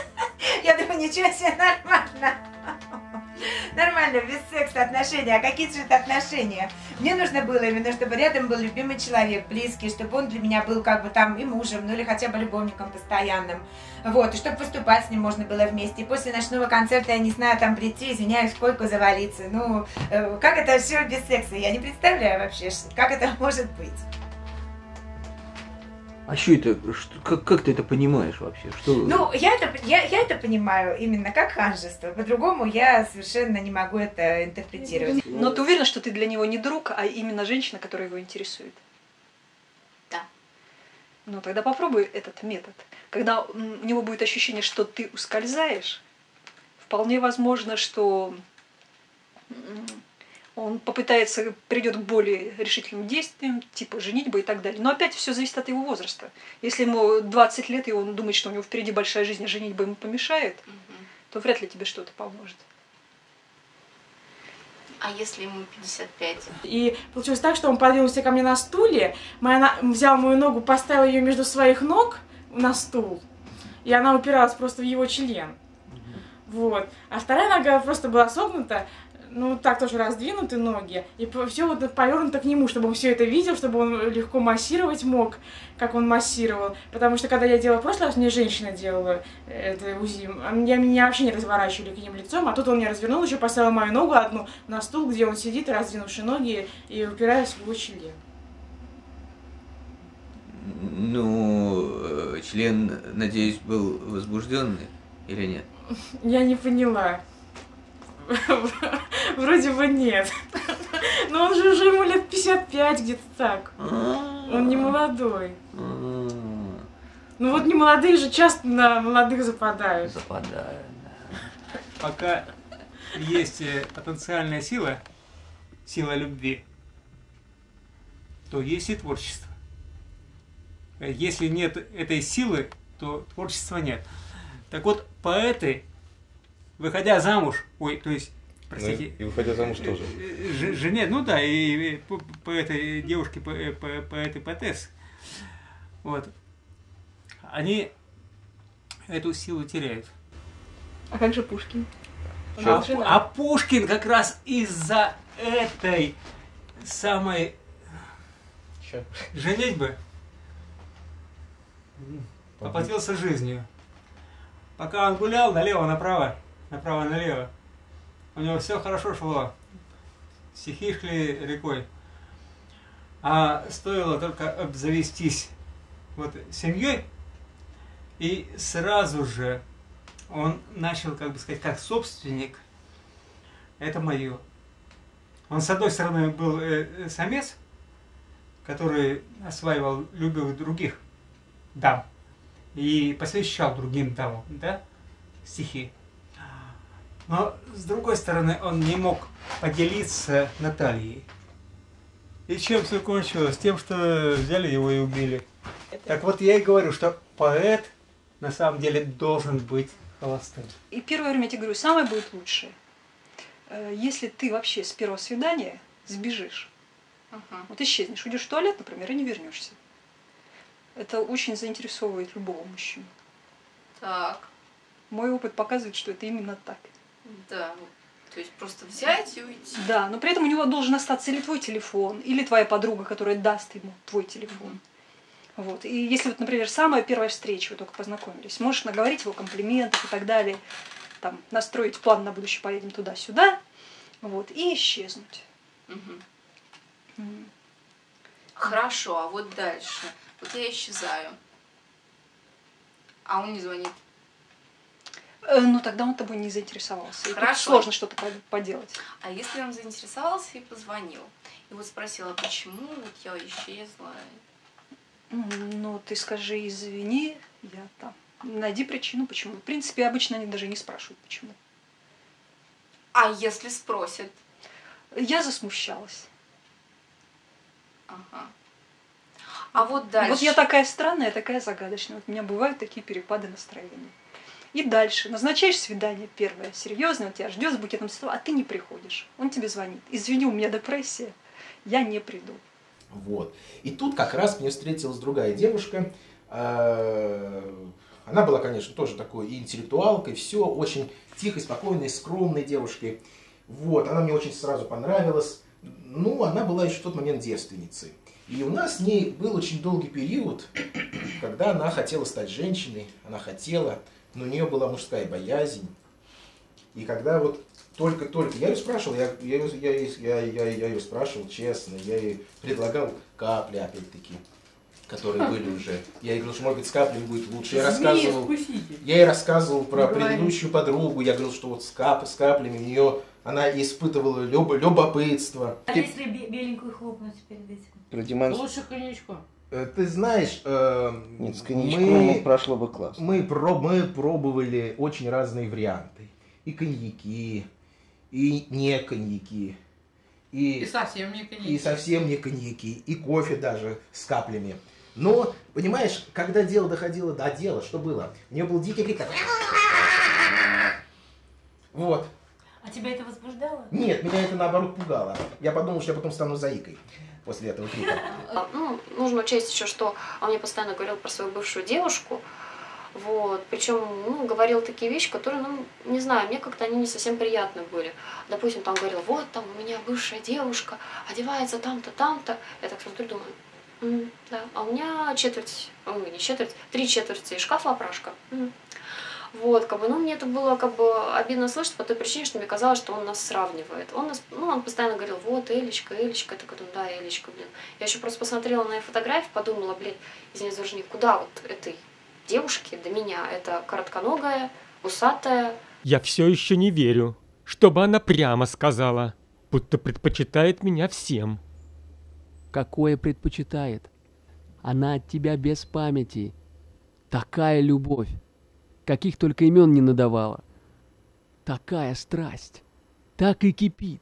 Я думаю, ничего себе, нормально. Нормально, без секса отношения. А какие же это отношения? Мне нужно было именно, чтобы рядом был любимый человек, близкий, чтобы он для меня был как бы там и мужем, ну или хотя бы любовником постоянным. Вот, и чтобы выступать с ним можно было вместе. И после ночного концерта, я не знаю, там прийти, извиняюсь, в койку завалиться. Ну, как это все без секса? Я не представляю вообще, как это может быть. А что это? Как ты это понимаешь вообще? Что... Ну, я это понимаю именно как ханжество. По-другому я совершенно не могу это интерпретировать. Но ты уверена, что ты для него не друг, а именно женщина, которая его интересует? Да. Ну, тогда попробуй этот метод. Когда у него будет ощущение, что ты ускользаешь, вполне возможно, что он попытается, придет к более решительным действиям, типа женитьба и так далее. Но опять все зависит от его возраста. Если ему 20 лет, и он думает, что у него впереди большая жизнь, а женитьба ему помешает, то вряд ли тебе что-то поможет. А если ему 55? И получилось так, что он подвинулся ко мне на стуле, взял мою ногу, поставил ее между своих ног на стул, и она упиралась просто в его член. Вот. А вторая нога просто была согнута, ну так тоже раздвинуты ноги, и все вот повернуто к нему, чтобы он все это видел, чтобы он легко массировать мог, как он массировал. Потому что когда я делала в прошлый раз, мне женщина делала это УЗИ, меня вообще не разворачивали к ним лицом, а тут он меня развернул, еще поставил мою ногу одну на стул, где он сидит, раздвинувши ноги и упираясь в его член. Ну, член, надеюсь, был возбужденный или нет? Я не поняла. Вроде бы нет. Но он же уже ему лет 55, где-то так. Он не молодой. Ну вот не молодые же часто на молодых западают. Западают, да. Пока есть потенциальная сила, сила любви, то есть и творчество. Если нет этой силы, то творчества нет. Так вот, поэты, выходя замуж, то есть, простите... И выходя замуж тоже. Жене, ну да, и поэты, девушки, поэты, поэтессы, вот, они эту силу теряют. А как же Пушкин? А Пушкин как раз из-за этой самой женитьбы поплатился жизнью. Пока он гулял налево-направо, направо-налево, у него все хорошо шло, стихи шли рекой. А стоило только обзавестись вот семьей, и сразу же он начал, как бы сказать, как собственник, это мое. Он, с одной стороны, был самец, который осваивал, любил других дам и посвящал другим дамам, да, стихи. Но, с другой стороны, он не мог поделиться Натальей. И чем все кончилось? Тем, что взяли его и убили. Так вот, я и говорю, что поэт на самом деле должен быть холостым. И первое время, я тебе говорю, самое будет лучшее. Если ты вообще с первого свидания сбежишь, вот исчезнешь, уйдешь в туалет, например, и не вернешься. Это очень заинтересовывает любого мужчину. Так. Мой опыт показывает, что это именно так. Да. То есть просто взять и уйти. Да, но при этом у него должен остаться или твой телефон, или твоя подруга, которая даст ему твой телефон. Вот. И если, вот, например, самая первая встреча, вы только познакомились, можешь наговорить его комплиментов и так далее, там, настроить план на будущее, поедем туда-сюда, вот, и исчезнуть. Хорошо, а вот дальше. Вот я исчезаю, а он не звонит. Ну, тогда он тобой не заинтересовался. И тут сложно что-то поделать. А если он заинтересовался и позвонил? И вот спросила, почему вот я исчезла? Ну, ты скажи, извини, я там. Найди причину, почему. В принципе, обычно они даже не спрашивают, почему. А если спросят? Я засмущалась. Ага. А вот дальше? Вот я такая странная, такая загадочная. Вот у меня бывают такие перепады настроения. И дальше. Назначаешь свидание первое, серьезное, он тебя ждет с букетом цветов, а ты не приходишь. Он тебе звонит. Извини, у меня депрессия, я не приду. Вот. И тут как раз мне встретилась другая девушка. Она была, конечно, тоже такой и интеллектуалкой, все очень тихой, спокойной, скромной девушкой. Вот. Она мне очень сразу понравилась. Ну, она была еще в тот момент девственницей. И у нас с ней был очень долгий период, когда она хотела стать женщиной, она хотела, но у нее была мужская боязнь. И когда вот только-только, я ее спрашивал, я ее спрашивал честно, я ей предлагал капли, опять-таки. которые были уже. Я ей говорил, что, может быть, с каплями будет лучше. Я ей рассказывал про предыдущую подругу. Я говорил, что вот с каплями она испытывала любопытство. А если беленькую хлопнуть перед этим? Лучше коньячку. Ты знаешь, Нет, с коньячком прошло бы классно. Мы пробовали очень разные варианты. И коньяки, и не коньяки. И совсем не коньяки. И совсем не коньяки, и кофе даже с каплями. Но, понимаешь, когда дело доходило до дела, что было? У нее был дикий крик. Вот. А тебя это возбуждало? Нет, меня это наоборот пугало. Я подумал, что я потом стану заикой после этого крика. Ну, нужно учесть еще, что он мне постоянно говорил про свою бывшую девушку. Вот. Причем, ну, говорил такие вещи, которые, ну, не знаю, мне как-то они не совсем приятны были. Допустим, там говорил, вот там у меня бывшая девушка, одевается там-то, там-то. Я так смотрю, думаю, да. А у меня три четверти шкаф-лапрашка. Вот, как бы, ну, мне это было, как бы, обидно слышать по той причине, что мне казалось, что он нас сравнивает. Он постоянно говорил, вот, Элечка, Элечка, я такая, да, Элечка, блин. Я еще просто посмотрела на ее фотографии, подумала, блин, извините, даже куда вот этой девушки до меня? Это коротконогая, усатая. Я все еще не верю, чтобы она прямо сказала, будто предпочитает меня всем. Какое предпочитает? Она от тебя без памяти. Такая любовь. Каких только имен не надавала. Такая страсть. Так и кипит.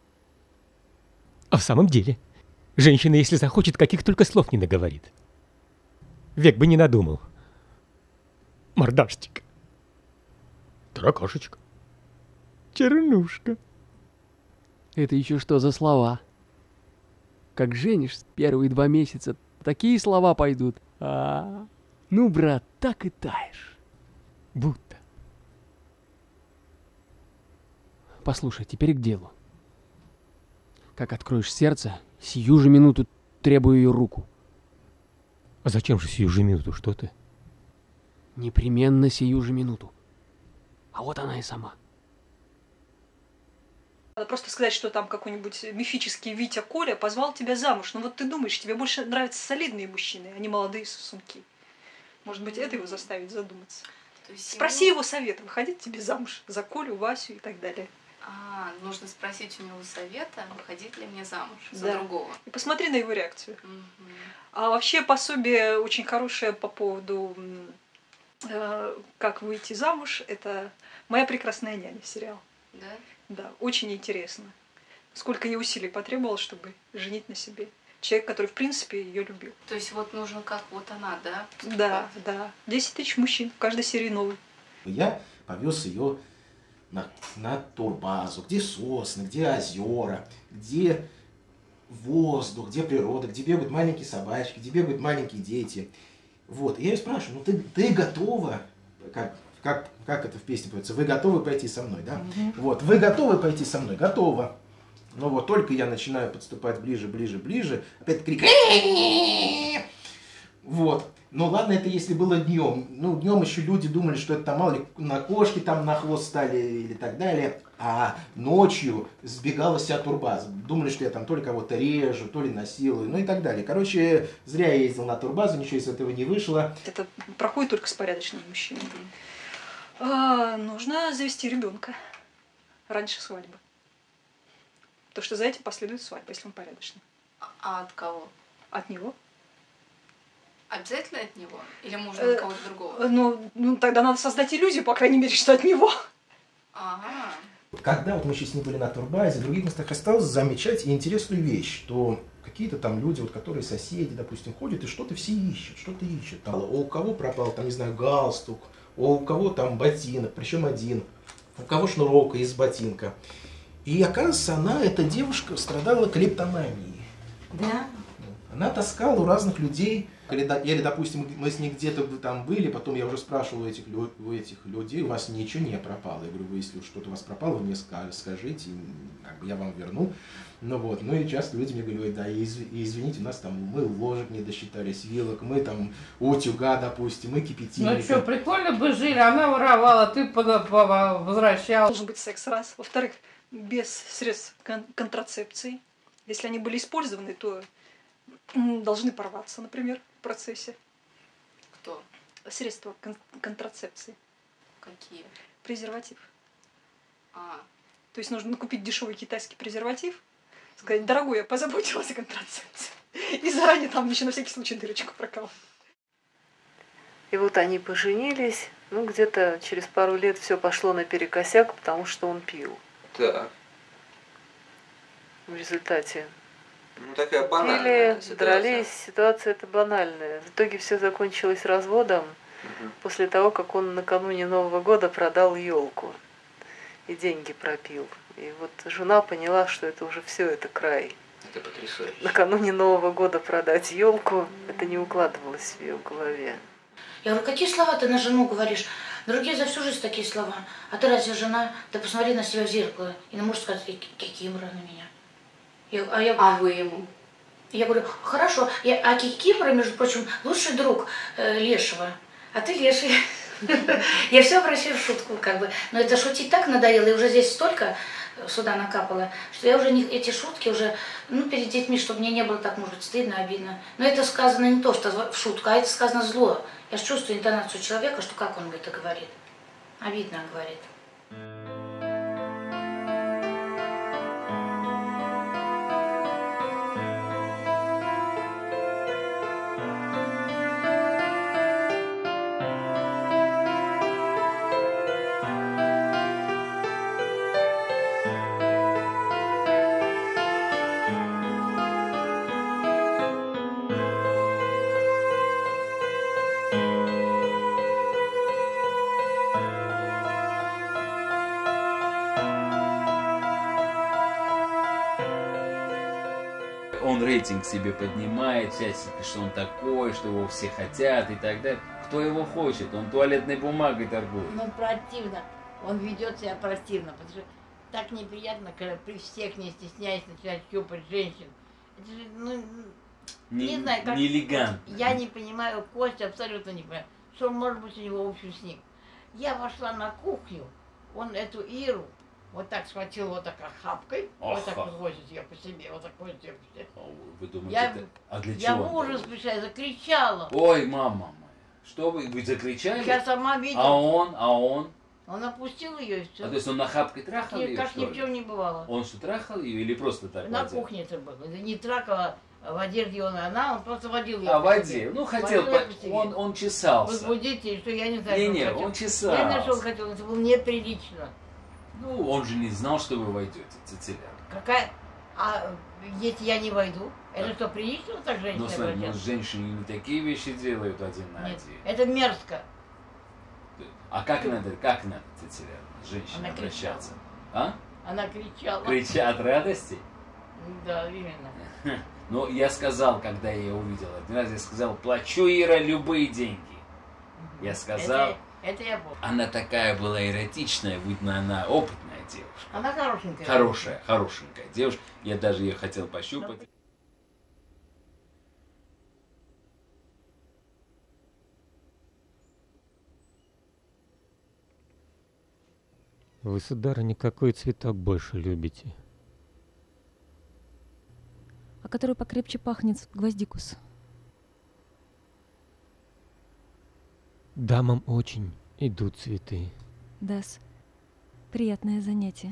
А в самом деле, женщина, если захочет, каких только слов не наговорит. Век бы не надумал. Мордашечка. Таракашечка. Чернушка. Это еще что за слова? Как женишься, первые 2 месяца такие слова пойдут. Ну, брат, так и таешь. Будто. Послушай, теперь к делу. Как откроешь сердце, сию же минуту требую ее руку. А зачем же сию же минуту, что ты? Непременно сию же минуту. А вот она и сама. Надо просто сказать, что там какой-нибудь мифический Витя Коля позвал тебя замуж. Ну вот ты думаешь, тебе больше нравятся солидные мужчины, а не молодые сосунки. Может быть, это его заставит задуматься. Спроси его совета, выходить тебе замуж за Колю, Васю и так далее. Нужно спросить у него совета, выходить ли мне замуж за другого. И посмотри на его реакцию. А вообще пособие очень хорошее по поводу как выйти замуж. Это «Моя прекрасная няня» сериал. Да? Да, очень интересно. Сколько ей усилий потребовалось, чтобы женить на себе человек, который в принципе ее любил. То есть вот нужно как вот она, да? Да, да. 10 тысяч мужчин, в каждой серии новый. Я повез ее на турбазу, где сосны, где озера, где воздух, где природа, где бегают маленькие собачки, где бегают маленькие дети. Вот. И я ее спрашиваю, ну ты готова, как это в песне поется, вы готовы пойти со мной, да? Вот, вы готовы пойти со мной? Готова. Но вот только я начинаю подступать ближе, опять крик. Вот. Ну ладно, это если было днем. Ну, днем еще люди думали, что это там, мало ли, на кошки там на хвост стали или так далее. А ночью сбегала вся турбаза. Думали, что я там то ли кого-то режу, то ли насилую, ну и так далее. Короче, зря я ездил на турбазу, ничего из этого не вышло. Это проходит только с порядочными мужчинами. Нужно завести ребенка раньше свадьбы. Потому что за этим последует свадьба, если он порядочный. А от кого? От него. Обязательно от него? Или можно от кого-то другого? Ну, тогда надо создать иллюзию, по крайней мере, что от него. Ага. Когда вот мы еще с ним были на турбазе, в других местах осталось замечать интересную вещь, что какие-то там люди, вот, которые соседи, допустим, ходят и что-то все ищут, что-то ищут. Там, у кого пропал, там, не знаю, галстук, у кого там ботинок, причем один, у кого шнуровка из ботинка. И оказывается, эта девушка, страдала клептоманией. Да? Она таскала у разных людей. Или, допустим, мы с ней где-то там были, потом я уже спрашивал у этих людей, у вас ничего не пропало. Я говорю, если что-то у вас пропало, вы мне скажите, как бы я вам верну. Ну и часто люди мне говорят, да, извините, у нас там мы ложек не досчитались, вилок, мы там утюга, допустим, мы кипятильника. Ну что, прикольно бы жили, она воровала, ты возвращал. Должен быть секс раз. Во-вторых, без средств контрацепции. Если они были использованы, то должны порваться, например. процессе. Кто? Средства контрацепции. Какие? Презерватив. А. То есть нужно купить дешевый китайский презерватив, сказать: дорогой, я позаботилась о контрацепции. И заранее там еще на всякий случай дырочку прокалывать. И вот они поженились, ну где-то через пару лет все пошло наперекосяк, потому что он пил. Так. В результате Ну, такая банальная пили, ситуация. дрались, ситуация это банальная. В итоге все закончилось разводом после того, как он накануне Нового года продал елку и деньги пропил. И вот жена поняла, что это уже все, это край. Это потрясающе. Накануне Нового года продать елку, это не укладывалось в ее голове. Я говорю: какие слова ты на жену говоришь? Другие за всю жизнь такие слова. А ты разве жена? Да посмотри на себя в зеркало. И не можешь сказать: Кикимора на меня. А вы ему? Я говорю: хорошо. А Кикимора, между прочим, лучший друг Лешего. А ты леший. Я все обращаю в шутку, как бы. Но это шутить так надоело, и уже здесь столько сюда накапало, что я уже эти шутки уже, ну, перед детьми, чтобы мне не было так, может быть, стыдно, обидно. Но это сказано не то, что в шутку, а это сказано зло. Я же чувствую интонацию человека, что как он это говорит. Обидно говорит. Он рейтинг себе поднимает, всячески, что он такой, что его все хотят и так далее. Кто его хочет? Он туалетной бумагой торгует. Ну, противно. Он ведет себя противно, потому что так неприятно, когда при всех, не стесняясь, начинать щупать женщин. Это же, ну, не знаю, как... Неэлегантно. Я не понимаю, Костя абсолютно не понимаю, что может быть у него общего с ним. Я вошла на кухню, он эту Иру вот так схватил вот так охапкой, вот так вот возит ее по себе, вот так возит ее по себе. Вы думаете, а для чего? Я в ужас пришла, закричала. Ой, мама моя, что вы закричали? Я сама видела. А он? Он опустил ее и все. А то есть он нахапкой трахал ее, как что ни ли? в чем не бывало. Он что, трахал ее или просто так На водил? кухне это было. Это не трахала, в одежде он просто водил ее. А, водил. Ну, хотел, он чесался. Возбудите, что я не знаю, Не, что он хотел. он чесался. Я знаю, что он хотел, это было неприлично. Ну, он же не знал, что вы войдете, Цицилия. Какая... А если я не войду, это что, прилично так женщина Ну, смотри, обращаться? женщины не такие вещи делают один на Нет, один. это мерзко. А как надо, Цицилия, с женщиной Она обращаться? кричала. А? Она кричала. Крича от радости? Да, именно. Ну, я сказал, когда я ее увидел один раз, я сказал: плачу, Ира, любые деньги. Я сказал... Это я помню. Она такая была эротичная, видно, она опытная девушка. Она хорошенькая. Хорошенькая девушка. Я даже ее хотел пощупать. Вы, сударыня, какой цветок больше любите? А который покрепче пахнет, гвоздикус. Дамам очень идут цветы. Да-с, приятное занятие.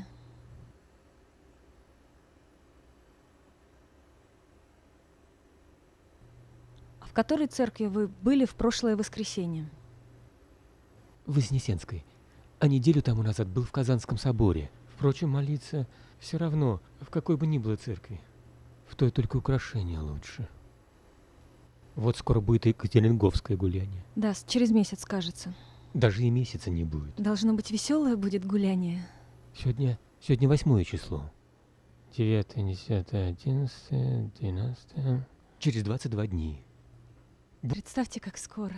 А в которой церкви вы были в прошлое воскресенье? В Вознесенской. А неделю тому назад был в Казанском соборе. Впрочем, молиться все равно, в какой бы ни было церкви. В той только украшение лучше. Вот скоро будет и Екатеринговское гуляние. Да, через месяц, кажется. Даже и месяца не будет. Должно быть, веселое будет гуляние. Сегодня 8 число. 9, 10, 11, 12. Через 22 дни. Представьте, как скоро.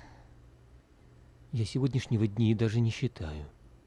Я сегодняшнего дня даже не считаю.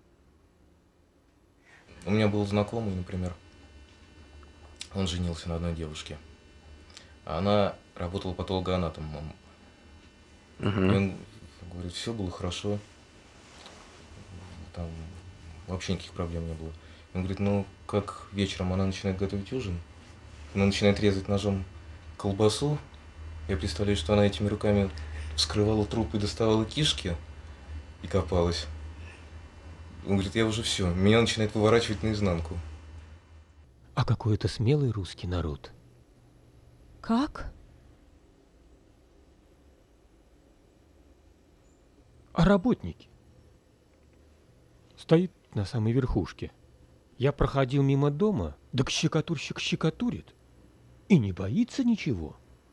У меня был знакомый, например, он женился на одной девушке. Она работала патологоанатомом. И он говорит, все было хорошо. Там вообще никаких проблем не было. Он говорит, ну как вечером она начинает готовить ужин, она начинает резать ножом колбасу, Я представляю, что она этими руками вскрывала труп и доставала кишки и копалась. Он говорит, я уже все, меня начинает выворачивать наизнанку. А какой это смелый русский народ. Как? А работники? Стоит на самой верхушке. Я проходил мимо дома, так щекотурщик щекотурит. И не боится ничего.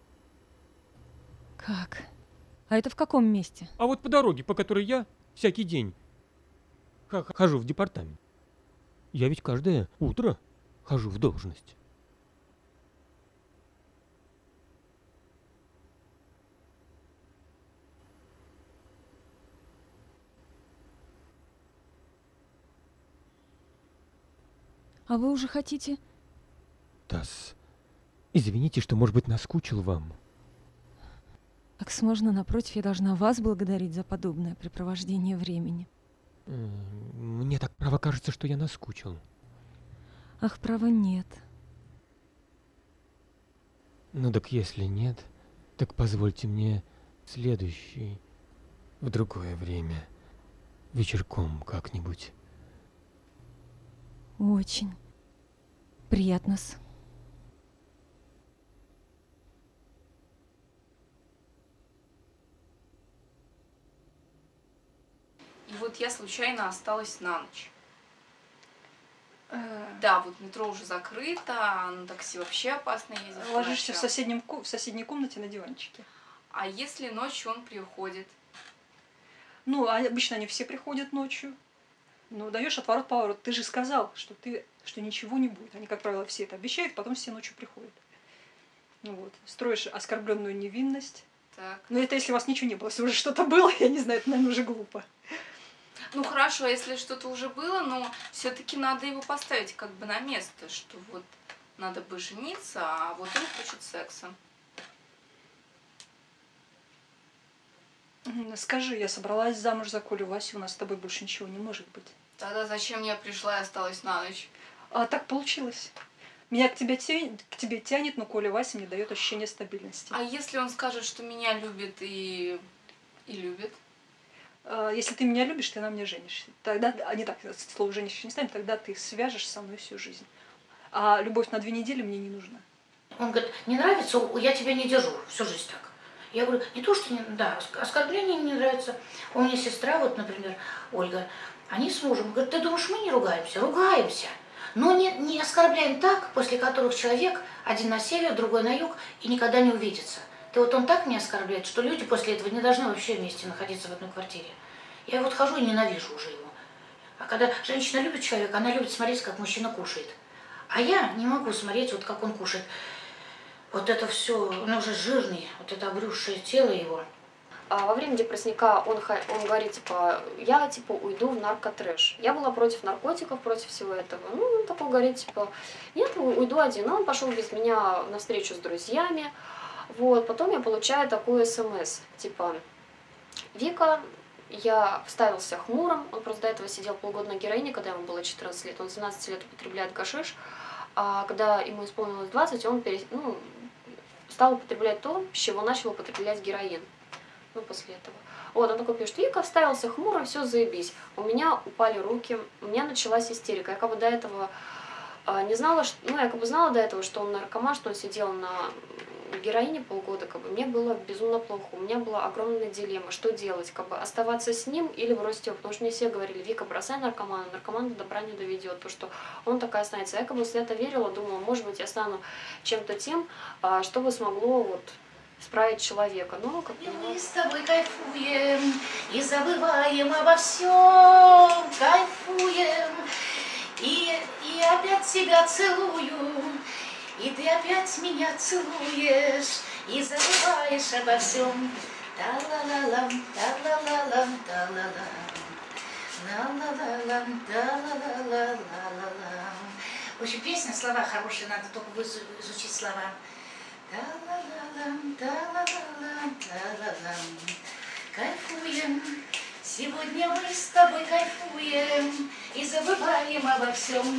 Как? А это в каком месте? А вот по дороге, по которой я всякий день хожу в департамент. Я ведь каждое утро хожу в должность. А вы уже хотите? Тасс, извините, что, может быть, наскучил вам. Возможно, напротив, я должна вас благодарить за подобное препровождение времени. Мне так право кажется, что я наскучил. Ах, права нет. Ну так если нет, так позвольте мне следующий, в другое время, вечерком как-нибудь. Очень приятно-с. И вот я случайно осталась на ночь. Да, вот метро уже закрыто, на такси вообще опасно ездить. Ложишься в соседней комнате на диванчике. А если ночью он приходит? Ну, обычно они все приходят ночью. Ну, даешь отворот-поворот. Ты же сказал, что ничего не будет. Они, как правило, все это обещают, потом все ночью приходят. Ну вот. Строишь оскорбленную невинность. Так. Но это если у вас ничего не было. Если уже что-то было, я не знаю, это, наверное, уже глупо. Ну хорошо, если что-то уже было, но все-таки надо его поставить как бы на место, что вот надо бы жениться, а вот он хочет секса. Скажи, я собралась замуж за Колю Васю, у нас с тобой больше ничего не может быть. Тогда зачем я пришла и осталась на ночь? А так получилось. Меня к тебе тянет, но Коля Вася мне дает ощущение стабильности. А если он скажет, что меня любит и любит? Если ты меня любишь, ты на мне женишься. Тогда, не так, слово женишься не станет, тогда ты свяжешь со мной всю жизнь. А любовь на 2 недели мне не нужна. Он говорит, не нравится, я тебя не держу всю жизнь так. Я говорю, не то, что не, да, оскорбление не нравится. У меня сестра, вот, например, Ольга, они с мужем, говорят, ты думаешь, мы не ругаемся? Ругаемся. Но не оскорбляем так, после которых человек один на север, другой на юг, и никогда не увидится. И вот он так меня оскорбляет, что люди после этого не должны вообще вместе находиться в одной квартире. Я вот хожу и ненавижу уже его. А когда женщина любит человека, она любит смотреть, как мужчина кушает. А я не могу смотреть, вот как он кушает. Вот это все, он уже жирный, вот это обрюзшее тело его. А во время депрессника он говорит, типа, я, типа, уйду в наркотрэш. Я была против наркотиков, против всего этого. Ну, он такой говорит, типа, нет, уйду один. Но он пошел без меня на встречу с друзьями. Вот, потом я получаю такую смс, типа, Вика, я вставился хмурым, он просто до этого сидел полгода на героине, когда ему было 14 лет, он 17 лет употребляет гашиш, а когда ему исполнилось 20, он стал употреблять то, с чего начал употреблять героин, ну, после этого. Вот, он такой пишет, Вика, вставился хмурым, все заебись, у меня упали руки, у меня началась истерика, я как бы до этого не знала, ну, я как бы знала до этого, что он наркоман, что он сидел на героине полгода, как бы, мне было безумно плохо, у меня была огромная дилемма, что делать, как бы, оставаться с ним или бросить его, потому что мне все говорили, Вика, бросай наркомана, наркоман до добра не доведет, то, что он такая останется. Я как бы в это верила, думала, может быть, я стану чем-то тем, чтобы смогло вот исправить человека, но как бы... Мы с тобой кайфуем и забываем обо всем, кайфуем, и опять тебя целую. И ты опять меня целуешь и забываешь обо всем. Та-ла-ла-лам, та-ла-ла-лам, та-ла-лам, та-ла-ла-лам, та-ла-ла-ла-ла-ла-лам. В общем, песня, слова хорошие, надо только изучить слова. Та-ла-ла-лам, та-ла-ла-лам, та-ла-лам. Кайфуем, сегодня мы с тобой кайфуем и забываем обо всем.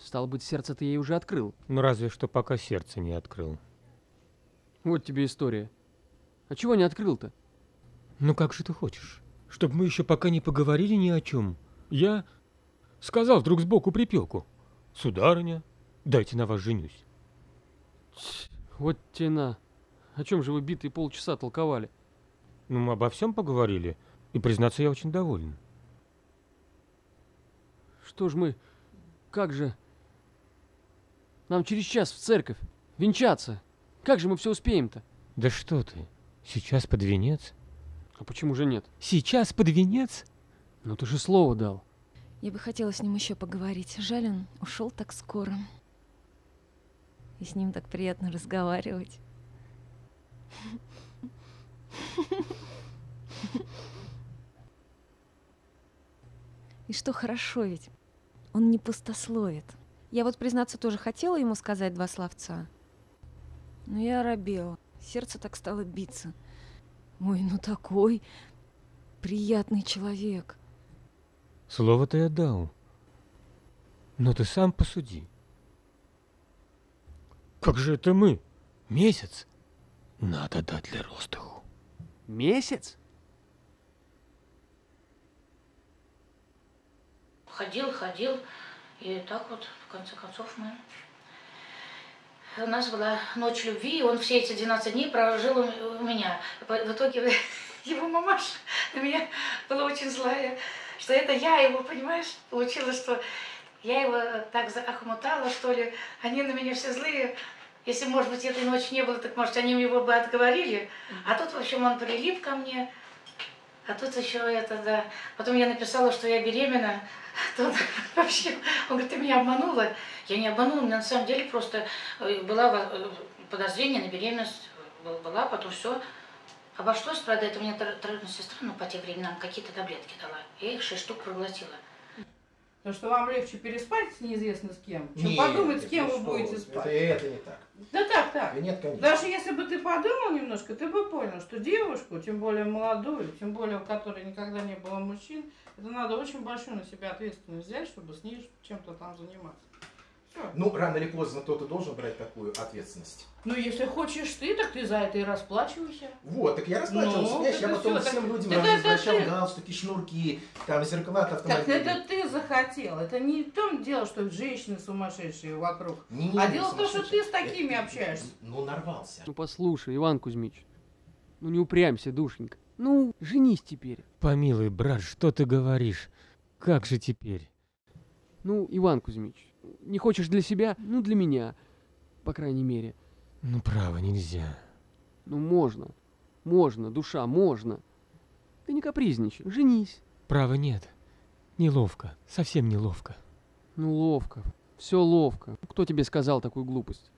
Стало быть, сердце ты ей уже открыл. Ну разве что пока сердце не открыл. Вот тебе история. А чего не открыл-то? Ну как же ты хочешь? Чтобы мы еще пока не поговорили ни о чем. Я сказал вдруг сбоку припеку: сударыня, дайте на вас женюсь. Вот тена. О чем же вы битые полчаса толковали? Ну, мы обо всем поговорили, и, признаться, я очень доволен. Что ж мы... Как же... Нам через час в церковь. Венчаться. Как же мы все успеем-то? Да что ты, сейчас под венец? А почему же нет? Сейчас под венец? Ну ты же слово дал. Я бы хотела с ним еще поговорить. Жаль, он ушел так скоро. И с ним так приятно разговаривать. И что хорошо ведь, он не пустословит. Я вот, признаться, тоже хотела ему сказать 2 словца. Но я оробела. Сердце так стало биться. Ой, ну такой приятный человек. Слово-то я дал. Но ты сам посуди. Как же это мы? Месяц? Надо дать для роздыху. Месяц? Ходил, и так вот, в конце концов, у нас была ночь любви, и он все эти 12 дней прожил у меня. В итоге его мамаша на меня была очень злая, что это я его, понимаешь, получилось, что я его так охмутала, что ли, они на меня все злые. Если, может быть, этой ночи не было, так, может, они его бы отговорили. А тут, в общем, он прилип ко мне. А тут еще это, да. Потом я написала, что я беременна. Тут вообще, он говорит, ты меня обманула. Я не обманула, у меня на самом деле просто было подозрение на беременность. Была, потом все. Обошлось, правда, это у меня троюродная сестра, но по тем временам какие-то таблетки дала. Я их 6 штук проглотила. То, что вам легче переспать с неизвестно с кем, чем Нет, подумать, с кем вы что будете спать. Это не так. Да так. Нет, конечно. Даже если бы ты подумал немножко, ты бы понял, что девушку, тем более молодую, тем более у которой никогда не было мужчин, это надо очень большую на себя ответственность взять, чтобы с ней чем-то там заниматься. Всё. Ну, рано или поздно кто-то должен брать такую ответственность. Ну, если хочешь ты, так ты за это и расплачивайся. Вот, так я расплачивался. Ну, Я потом всем людям возвращал галстуки, шнурки, там, зеркала от автомобиля. Так это ты захотел. Это не в том дело, что женщины сумасшедшие вокруг. Не, а дело в том, что ты с такими общаешься. Ну, нарвался. Ну послушай, Иван Кузьмич, ну не упрямься, душенька. Ну, женись теперь. Помилуй, брат, что ты говоришь? Как же теперь? Ну, Иван Кузьмич, не хочешь для себя? Ну, для меня, по крайней мере. Ну, право, нельзя. Ну, можно, душа, можно. Ты не капризничай, женись. Права нет. Неловко, совсем неловко. Ну, ловко, все ловко. Кто тебе сказал такую глупость?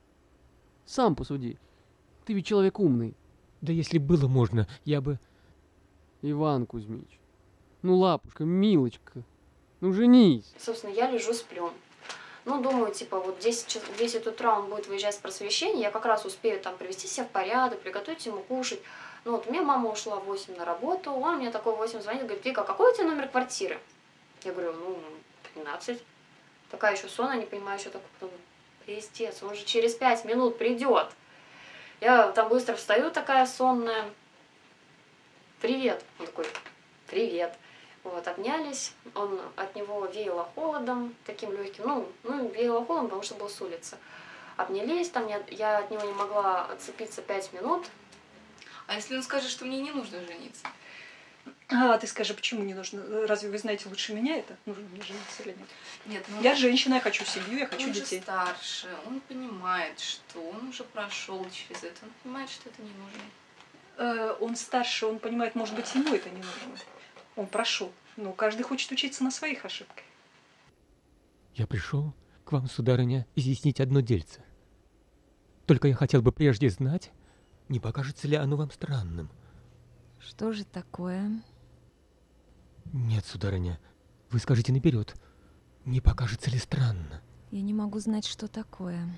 Сам посуди. Ты ведь человек умный. Да если было можно, я бы... Иван Кузьмич, ну, лапушка, милочка, ну, женись. Собственно, я лежу, сплю. Ну, думаю, типа, вот 10 утра он будет выезжать с просвещения, я как раз успею там привести себя в порядок, приготовить ему кушать. Ну, вот у меня мама ушла в 8 на работу, он мне такой в 8 звонит, говорит, Вика, какой у тебя номер квартиры? Я говорю, ну, 13. Такая еще сонная, не понимаю, еще такой, потом, пиздец, он же через 5 минут придет. Я там быстро встаю, такая сонная. Привет. Он такой, привет. Вот, обнялись, от него веяло холодом, таким легким, ну, веяло холодом, потому что был с улицы. Обнялись, там я от него не могла отцепиться 5 минут. А если он скажет, что мне не нужно жениться? А ты скажи, почему не нужно? Разве вы знаете лучше меня это? Нужно мне жениться или нет? Нет, ну... Я женщина, я хочу семью, я хочу он детей. Он же старше, он понимает, что он уже прошел через это, он понимает, что это не нужно. Он старше, он понимает, может быть, ему это не нужно. Он прошел. Но каждый хочет учиться на своих ошибках. Я пришел к вам, сударыня, изъяснить одно дельце. Только я хотел бы прежде знать, не покажется ли оно вам странным. Что же такое? Нет, сударыня, вы скажите наперед, не покажется ли странно? Я не могу знать, что такое.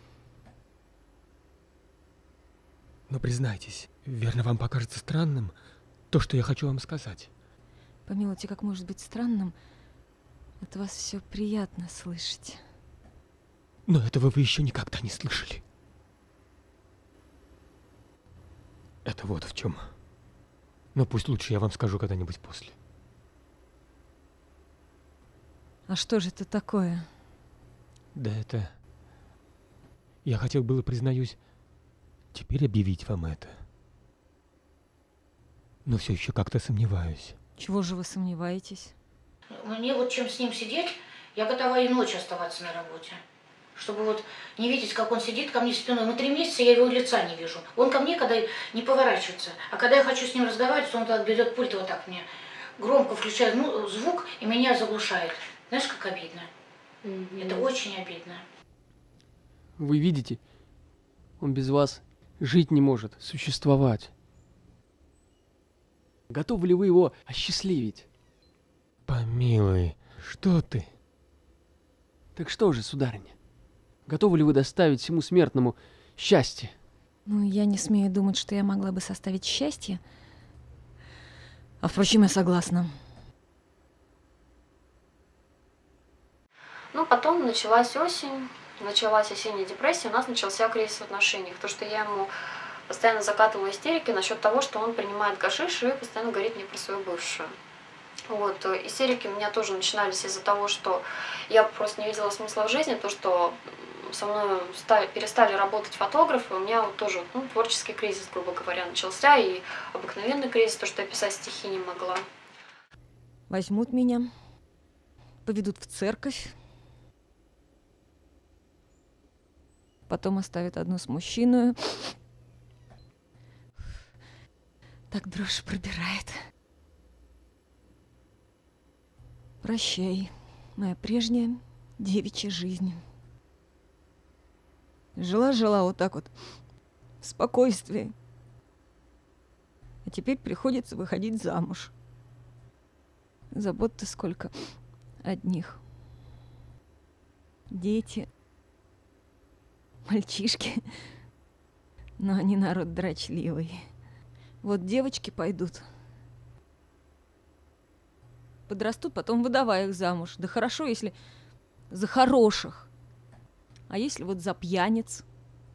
Но признайтесь, верно, вам покажется странным то, что я хочу вам сказать. Помилуйте, как может быть странным? От вас все приятно слышать. Но этого вы еще никогда не слышали. Это вот в чем. Но пусть лучше я вам скажу когда-нибудь после. А что же это такое? Да это... Я хотел было, признаюсь, теперь объявить вам это. Но все еще как-то сомневаюсь. Чего же вы сомневаетесь? Мне вот чем с ним сидеть, я готова и ночью оставаться на работе. Чтобы вот не видеть, как он сидит ко мне спиной. Мы 3 месяца, я его лица не вижу. Он ко мне, когда не поворачивается. А когда я хочу с ним разговаривать, он так берет пульт вот так мне. Громко включает звук и меня заглушает. Знаешь, как обидно? Это очень обидно. Вы видите, он без вас жить не может, существовать. Готовы ли вы его осчастливить? Помилуй, что ты? Так что же, сударыня, готовы ли вы доставить всему смертному счастье? Ну, я не смею думать, что я могла бы составить счастье. А впрочем, я согласна. Ну, потом началась осень, началась осенняя депрессия, у нас начался кризис в отношениях. То, что я ему постоянно закатывала истерики насчет того, что он принимает гашиш и постоянно говорит мне про свою бывшую. Вот, истерики у меня тоже начинались из-за того, что я просто не видела смысла в жизни, то, что со мной перестали работать фотографы, у меня вот тоже творческий кризис, грубо говоря, начался, и обыкновенный кризис, то, что я писать стихи не могла. Возьмут меня, поведут в церковь, потом оставят одну с мужчиной. Так дрожь пробирает. Прощай, моя прежняя девичья жизнь. Жила-жила вот так вот, в спокойствии. А теперь приходится выходить замуж. Забот-то сколько одних. Дети, мальчишки. Но они народ дрочливый. Вот девочки пойдут. Подрастут, потом выдавай их замуж. Да хорошо, если за хороших. А если вот за пьяниц?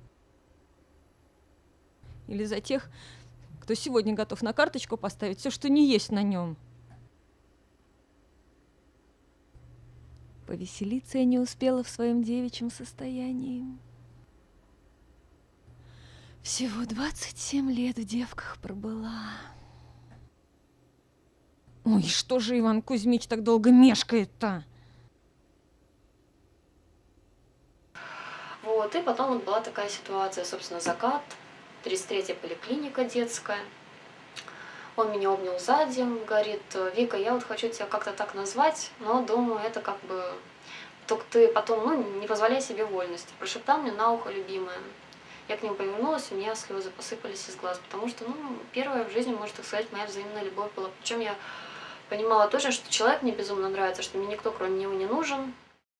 Или за тех, кто сегодня готов на карточку поставить все, что не есть на нем. Повеселиться я не успела в своем девичьем состоянии. Всего 27 лет в девках пробыла. Ой, что же Иван Кузьмич так долго мешкает-то? Вот, и потом вот была такая ситуация, собственно, закат, 33-я поликлиника детская. Он меня обнял сзади, говорит: Вика, я вот хочу тебя как-то так назвать, но думаю, это как бы... Только ты потом, не позволяй себе вольности. Прошептал мне на ухо, любимая. Я к нему повернулась, у меня слезы посыпались из глаз, потому что, первая в жизни, можно так сказать, моя взаимная любовь была. Причем я понимала точно, что человек мне безумно нравится, что мне никто кроме него не нужен.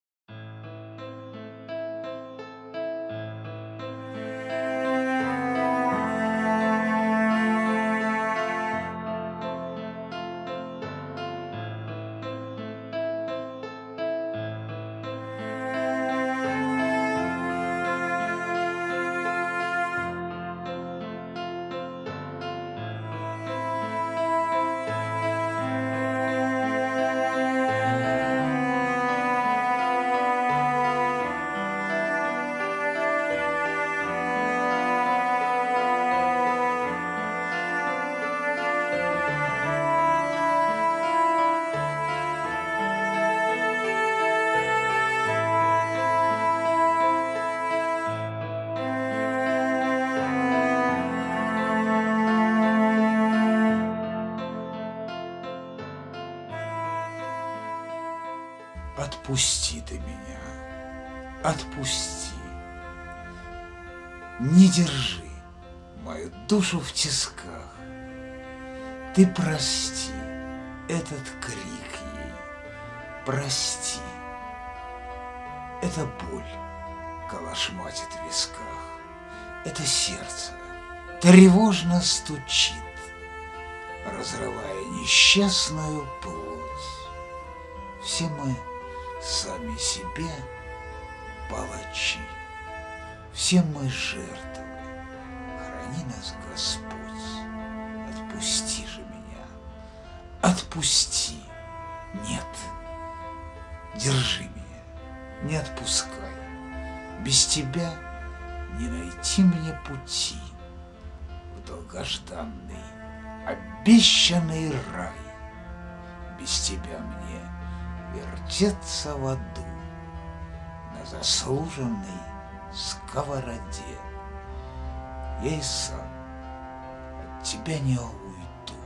Отпусти ты меня, отпусти. Не держи мою душу в тисках. Ты прости этот крик ей, прости. Эта боль колошматит в висках, это сердце тревожно стучит, разрывая несчастную плоть. Все мы сами себе палачи, все мы жертвы, храни нас, Господь, отпусти же меня, отпусти, нет, держи меня, не отпускай, без тебя не найти мне пути в долгожданный, обещанный рай, без тебя мне вертеться в аду на заслуженной сковороде. Я и сам от тебя не уйду.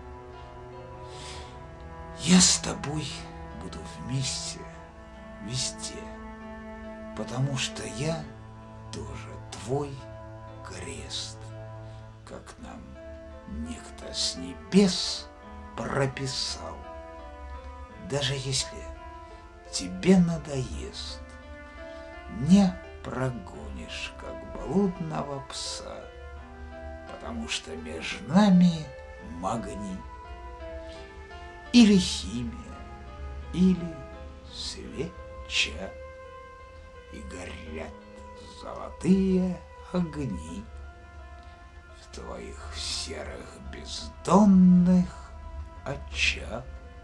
Я с тобой буду вместе везде, потому что я тоже твой крест, как нам некто с небес прописал. Даже если тебе надоест, не прогонишь, как блудного пса, потому что между нами магний, или химия, или свеча, и горят золотые огни в твоих серых бездонных очах.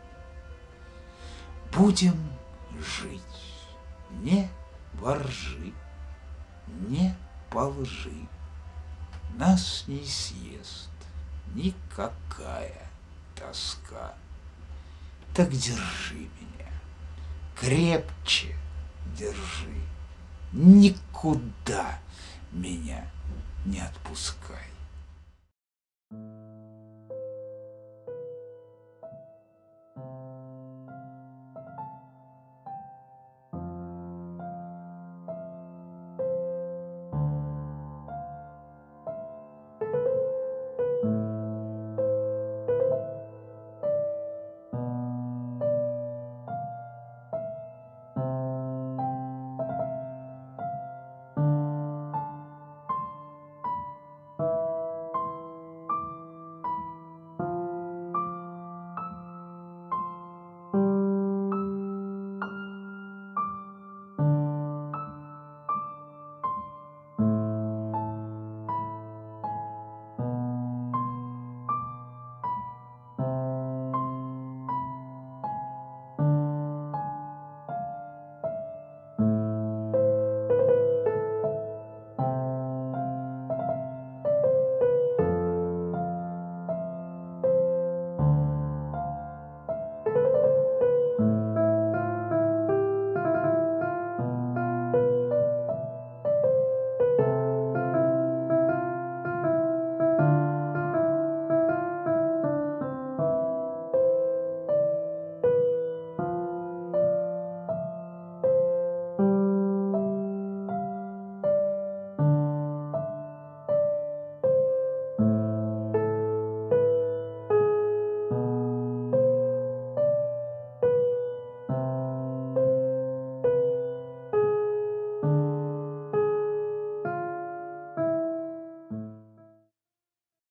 Будем жить не во ржи, не по лжи, нас не съест никакая тоска. Так держи меня, крепче держи, никуда меня не отпускай.